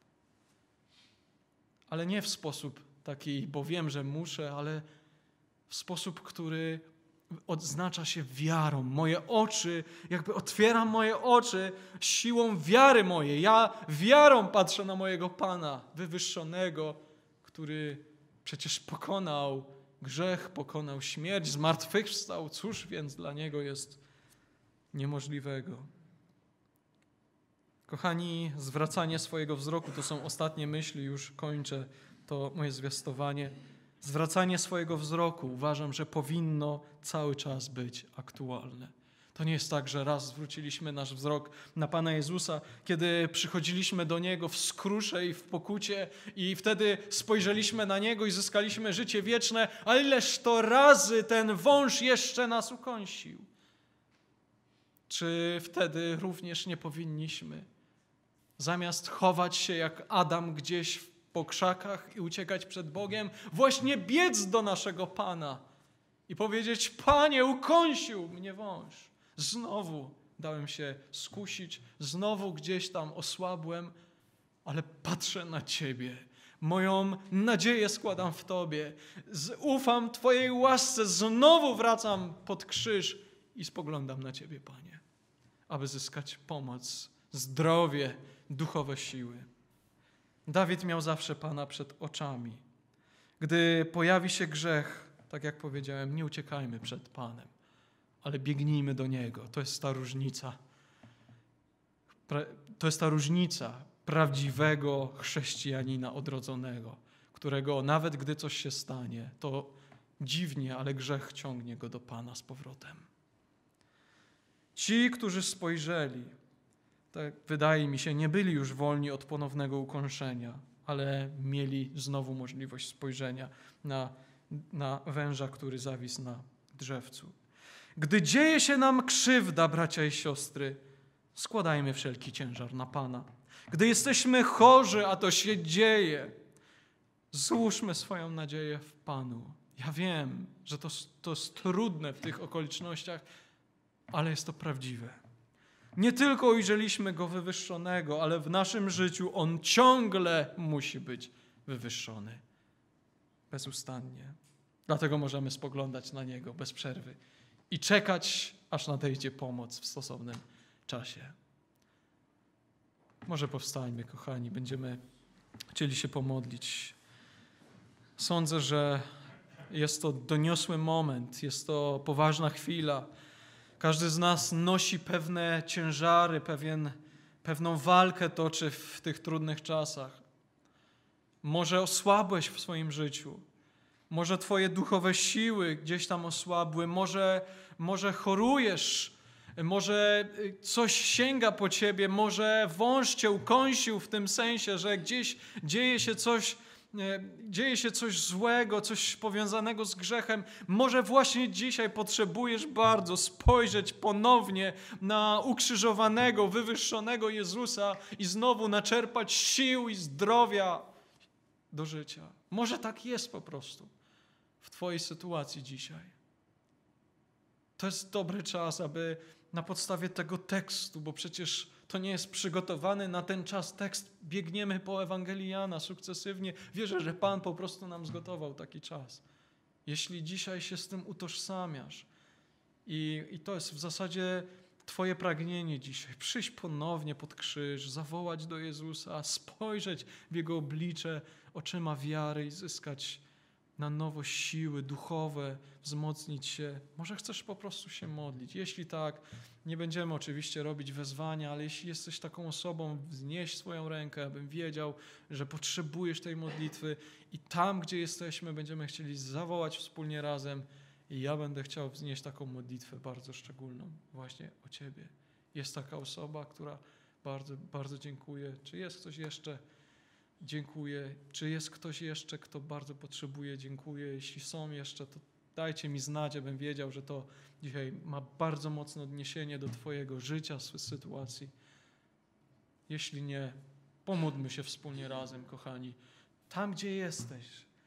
[SPEAKER 6] Ale nie w sposób taki, bo wiem, że muszę, ale w sposób, który odznacza się wiarą. Moje oczy, jakby otwieram moje oczy siłą wiary mojej. Ja wiarą patrzę na mojego Pana, wywyższonego, który przecież pokonał grzech, pokonał śmierć, zmartwychwstał. Cóż więc dla Niego jest niemożliwego? Kochani, zwracanie swojego wzroku, to są ostatnie myśli, już kończę to moje zwiastowanie. Zwracanie swojego wzroku uważam, że powinno cały czas być aktualne. To nie jest tak, że raz zwróciliśmy nasz wzrok na Pana Jezusa, kiedy przychodziliśmy do Niego w skrusze i w pokucie i wtedy spojrzeliśmy na Niego i zyskaliśmy życie wieczne, a ileż to razy ten wąż jeszcze nas ukąsił. Czy wtedy również nie powinniśmy, zamiast chować się jak Adam gdzieś po krzakach i uciekać przed Bogiem, właśnie biec do naszego Pana i powiedzieć: Panie, ukąsił mnie wąż. Znowu dałem się skusić, znowu gdzieś tam osłabłem, ale patrzę na Ciebie. Moją nadzieję składam w Tobie. Ufam Twojej łasce, znowu wracam pod krzyż i spoglądam na Ciebie, Panie, aby zyskać pomoc, zdrowie, duchowe siły. Dawid miał zawsze Pana przed oczami. Gdy pojawi się grzech, tak jak powiedziałem, nie uciekajmy przed Panem, ale biegnijmy do Niego. To jest ta różnica. To jest ta różnica prawdziwego chrześcijanina odrodzonego, którego nawet gdy coś się stanie, to dziwnie, ale grzech ciągnie go do Pana z powrotem. Ci, którzy spojrzeli, tak wydaje mi się, nie byli już wolni od ponownego ukąszenia, ale mieli znowu możliwość spojrzenia na, na węża, który zawisł na drzewcu. Gdy dzieje się nam krzywda, bracia i siostry, składajmy wszelki ciężar na Pana. Gdy jesteśmy chorzy, a to się dzieje, złóżmy swoją nadzieję w Panu. Ja wiem, że to, to jest trudne w tych okolicznościach, ale jest to prawdziwe. Nie tylko ujrzeliśmy Go wywyższonego, ale w naszym życiu On ciągle musi być wywyższony. Bezustannie. Dlatego możemy spoglądać na Niego bez przerwy i czekać, aż nadejdzie pomoc w stosownym czasie. Może powstańmy, kochani, będziemy chcieli się pomodlić. Sądzę, że jest to doniosły moment, jest to poważna chwila. Każdy z nas nosi pewne ciężary, pewien, pewną walkę toczy w tych trudnych czasach. Może osłabłeś w swoim życiu, może twoje duchowe siły gdzieś tam osłabły, może, może chorujesz, może coś sięga po ciebie, może wąż cię ukąsił w tym sensie, że gdzieś dzieje się coś, dzieje się coś złego, coś powiązanego z grzechem. Może właśnie dzisiaj potrzebujesz bardzo spojrzeć ponownie na ukrzyżowanego, wywyższonego Jezusa i znowu naczerpać sił i zdrowia do życia. Może tak jest po prostu w twojej sytuacji dzisiaj. To jest dobry czas, aby na podstawie tego tekstu, bo przecież to nie jest przygotowany na ten czas tekst, biegniemy po Ewangelii Jana sukcesywnie. Wierzę, że Pan po prostu nam zgotował taki czas. Jeśli dzisiaj się z tym utożsamiasz i, i to jest w zasadzie twoje pragnienie dzisiaj, przyjść ponownie pod krzyż, zawołać do Jezusa, spojrzeć w Jego oblicze oczyma wiary i zyskać na nowo siły duchowe, wzmocnić się. Może chcesz po prostu się modlić. Jeśli tak, nie będziemy oczywiście robić wezwania, ale jeśli jesteś taką osobą, wznieś swoją rękę, abym wiedział, że potrzebujesz tej modlitwy i tam, gdzie jesteśmy, będziemy chcieli zawołać wspólnie razem i ja będę chciał wznieść taką modlitwę bardzo szczególną właśnie o Ciebie. Jest taka osoba, która bardzo, bardzo dziękuję. Czy jest ktoś jeszcze? Dziękuję. Czy jest ktoś jeszcze, kto bardzo potrzebuje? Dziękuję. Jeśli są jeszcze, to dajcie mi znać, abym wiedział, że to dzisiaj ma bardzo mocne odniesienie do Twojego życia, sytuacji. Jeśli nie, pomódlmy się wspólnie razem, kochani. Tam, gdzie jesteś,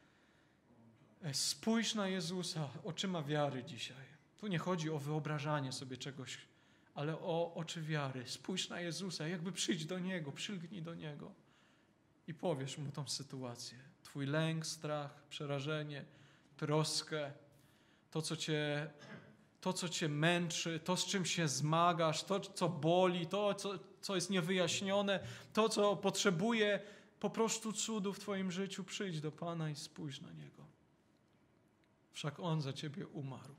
[SPEAKER 6] spójrz na Jezusa oczyma wiary dzisiaj. Tu nie chodzi o wyobrażanie sobie czegoś, ale o oczy wiary. Spójrz na Jezusa, jakby przyjdź do Niego, przylgnij do Niego i powiesz Mu tą sytuację. Twój lęk, strach, przerażenie, troskę, to, co Cię, to, co cię męczy, to, z czym się zmagasz, to, co boli, to, co, co jest niewyjaśnione, to, co potrzebuje po prostu cudu w Twoim życiu. Przyjdź do Pana i spójrz na Niego. Wszak On za Ciebie umarł.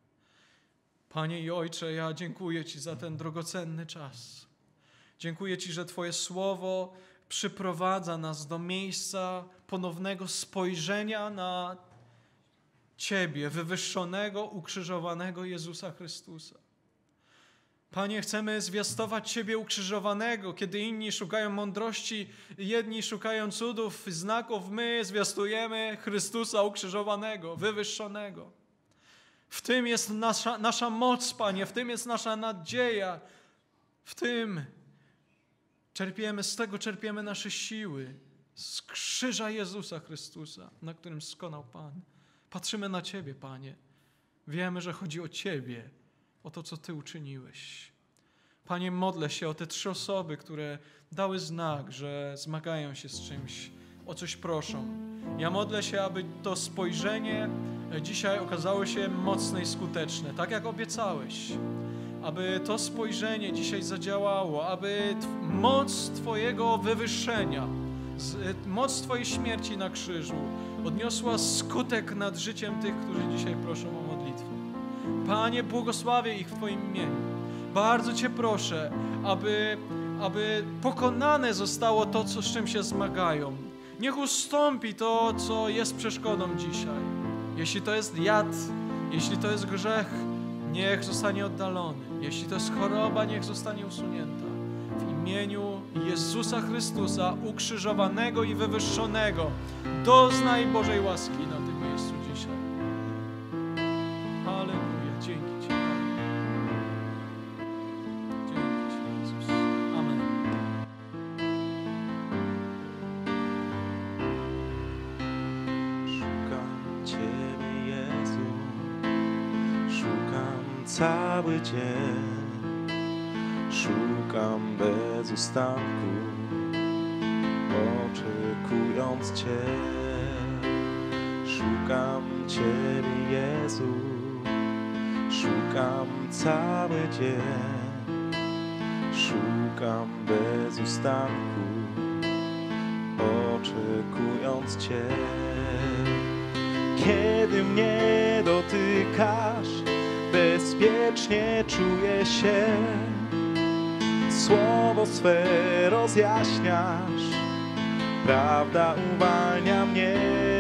[SPEAKER 6] Panie i Ojcze, ja dziękuję Ci za ten drogocenny czas. Dziękuję Ci, że Twoje Słowo przyprowadza nas do miejsca ponownego spojrzenia na Ciebie, wywyższonego, ukrzyżowanego Jezusa Chrystusa. Panie, chcemy zwiastować Ciebie ukrzyżowanego, kiedy inni szukają mądrości, jedni szukają cudów, znaków, my zwiastujemy Chrystusa ukrzyżowanego, wywyższonego. W tym jest nasza, nasza moc, Panie, w tym jest nasza nadzieja, w tym czerpiemy, z tego czerpiemy nasze siły, z krzyża Jezusa Chrystusa, na którym skonał Pan. Patrzymy na Ciebie, Panie. Wiemy, że chodzi o Ciebie, o to, co Ty uczyniłeś. Panie, modlę się o te trzy osoby, które dały znak, że zmagają się z czymś, o coś proszą. Ja modlę się, aby to spojrzenie dzisiaj okazało się mocne i skuteczne, tak jak obiecałeś. Aby to spojrzenie dzisiaj zadziałało, aby moc Twojego wywyższenia, moc Twojej śmierci na krzyżu odniosła skutek nad życiem tych, którzy dzisiaj proszą o modlitwę. Panie, błogosławię ich w Twoim imieniu. Bardzo Cię proszę, aby, aby pokonane zostało to, co, z czym się zmagają. Niech ustąpi to, co jest przeszkodą dzisiaj. Jeśli to jest jad, jeśli to jest grzech, niech zostanie oddalony. Jeśli to jest choroba, niech zostanie usunięta. W imieniu Jezusa Chrystusa, ukrzyżowanego i wywyższonego, doznaj Bożej łaski na tym miejscu dzisiaj. Halleluja. Dzięki Ci, Panie. Dzięki Ci, Jezus. Amen.
[SPEAKER 3] Szukam Ciebie, Jezu, szukam cały dzień, szukam bez ustanku, oczekując Cię. Szukam Ciebie, Jezu, szukam cały dzień, szukam bez ustanku, oczekując Cię. Kiedy mnie dotykasz, bezpiecznie czuję się, słowo swe rozjaśniasz, prawda uwalnia mnie.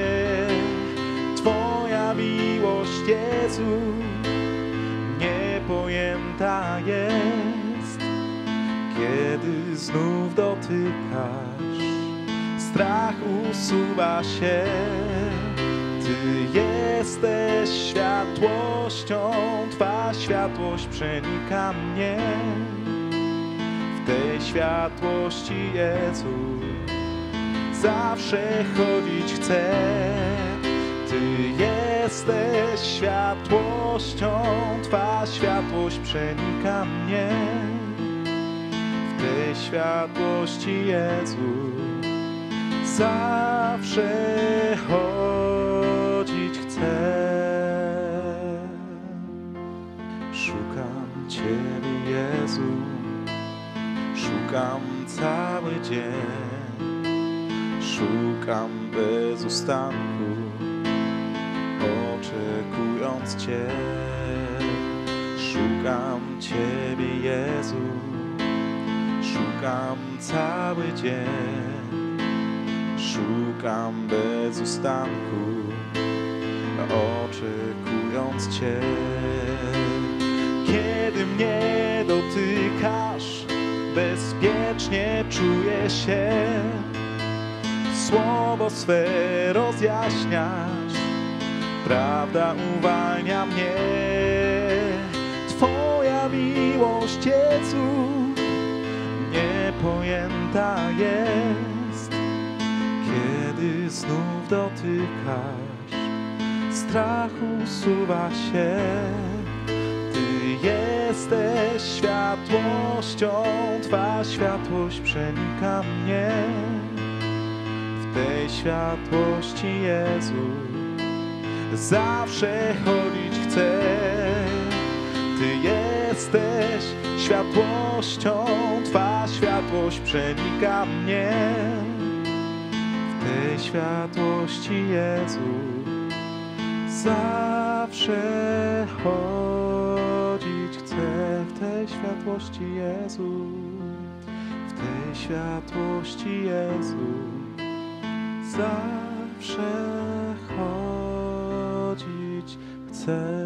[SPEAKER 3] Twoja miłość, Jezu, niepojęta jest. Kiedy znów dotykasz, strach usuwa się. Ty jesteś światłością, Twa światłość przenika mnie. W tej światłości, Jezu, zawsze chodzić chcę. Ty jesteś światłością, Twa światłość przenika mnie. W tej światłości, Jezu, zawsze chodzić chcę. Szukam Ciebie, Jezu, szukam cały dzień, szukam bez ustanku, oczekując Cię. Szukam Ciebie, Jezu, szukam cały dzień, szukam bez ustanku, oczekując Cię. Kiedy mnie dotykasz, bezpiecznie czuję się, słowo swe rozjaśniasz, prawda uwalnia mnie. Twoja miłość, Jezu, niepojęta jest. Kiedy znów dotykasz, strach usuwa się. Ty jesteś światłością, Twa światłość przenika mnie. W tej światłości, Jezu, zawsze chodzić chcę. Ty jesteś światłością, Twa światłość przenika mnie. W tej światłości, Jezu, zawsze chodzić chcę. W tej światłości, Jezu, w tej światłości, Jezu, zawsze chodzić chcę.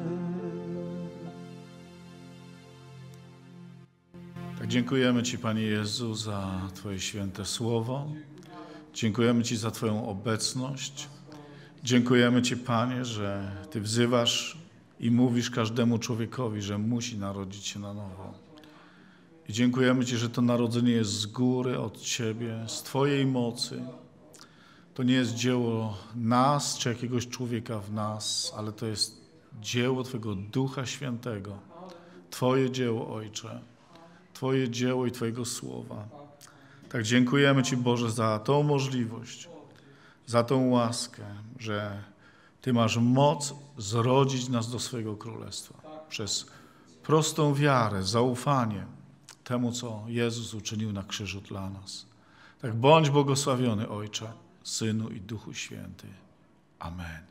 [SPEAKER 1] Tak, dziękujemy Ci, Panie Jezu, za Twoje święte słowo. Dziękujemy Ci za Twoją obecność. Dziękujemy Ci, Panie, że Ty wzywasz i mówisz każdemu człowiekowi, że musi narodzić się na nowo. I dziękujemy Ci, że to narodzenie jest z góry, od Ciebie, z Twojej mocy. To nie jest dzieło nas, czy jakiegoś człowieka w nas, ale to jest dzieło Twojego Ducha Świętego. Twoje dzieło, Ojcze. Twoje dzieło i Twojego słowa. Tak dziękujemy Ci, Boże, za tą możliwość, za tą łaskę, że Ty masz moc zrodzić nas do swojego królestwa. Przez prostą wiarę, zaufanie temu, co Jezus uczynił na krzyżu dla nas. Tak bądź błogosławiony, Ojcze, Synu i Duchu Święty. Amen.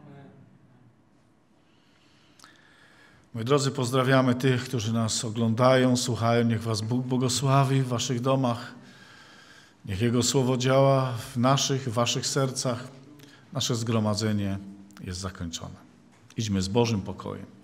[SPEAKER 1] Moi drodzy, pozdrawiamy tych, którzy nas oglądają, słuchają. Niech Was Bóg błogosławi w Waszych domach. Niech Jego Słowo działa w naszych, w Waszych sercach. Nasze zgromadzenie jest zakończone. Idźmy z Bożym pokojem.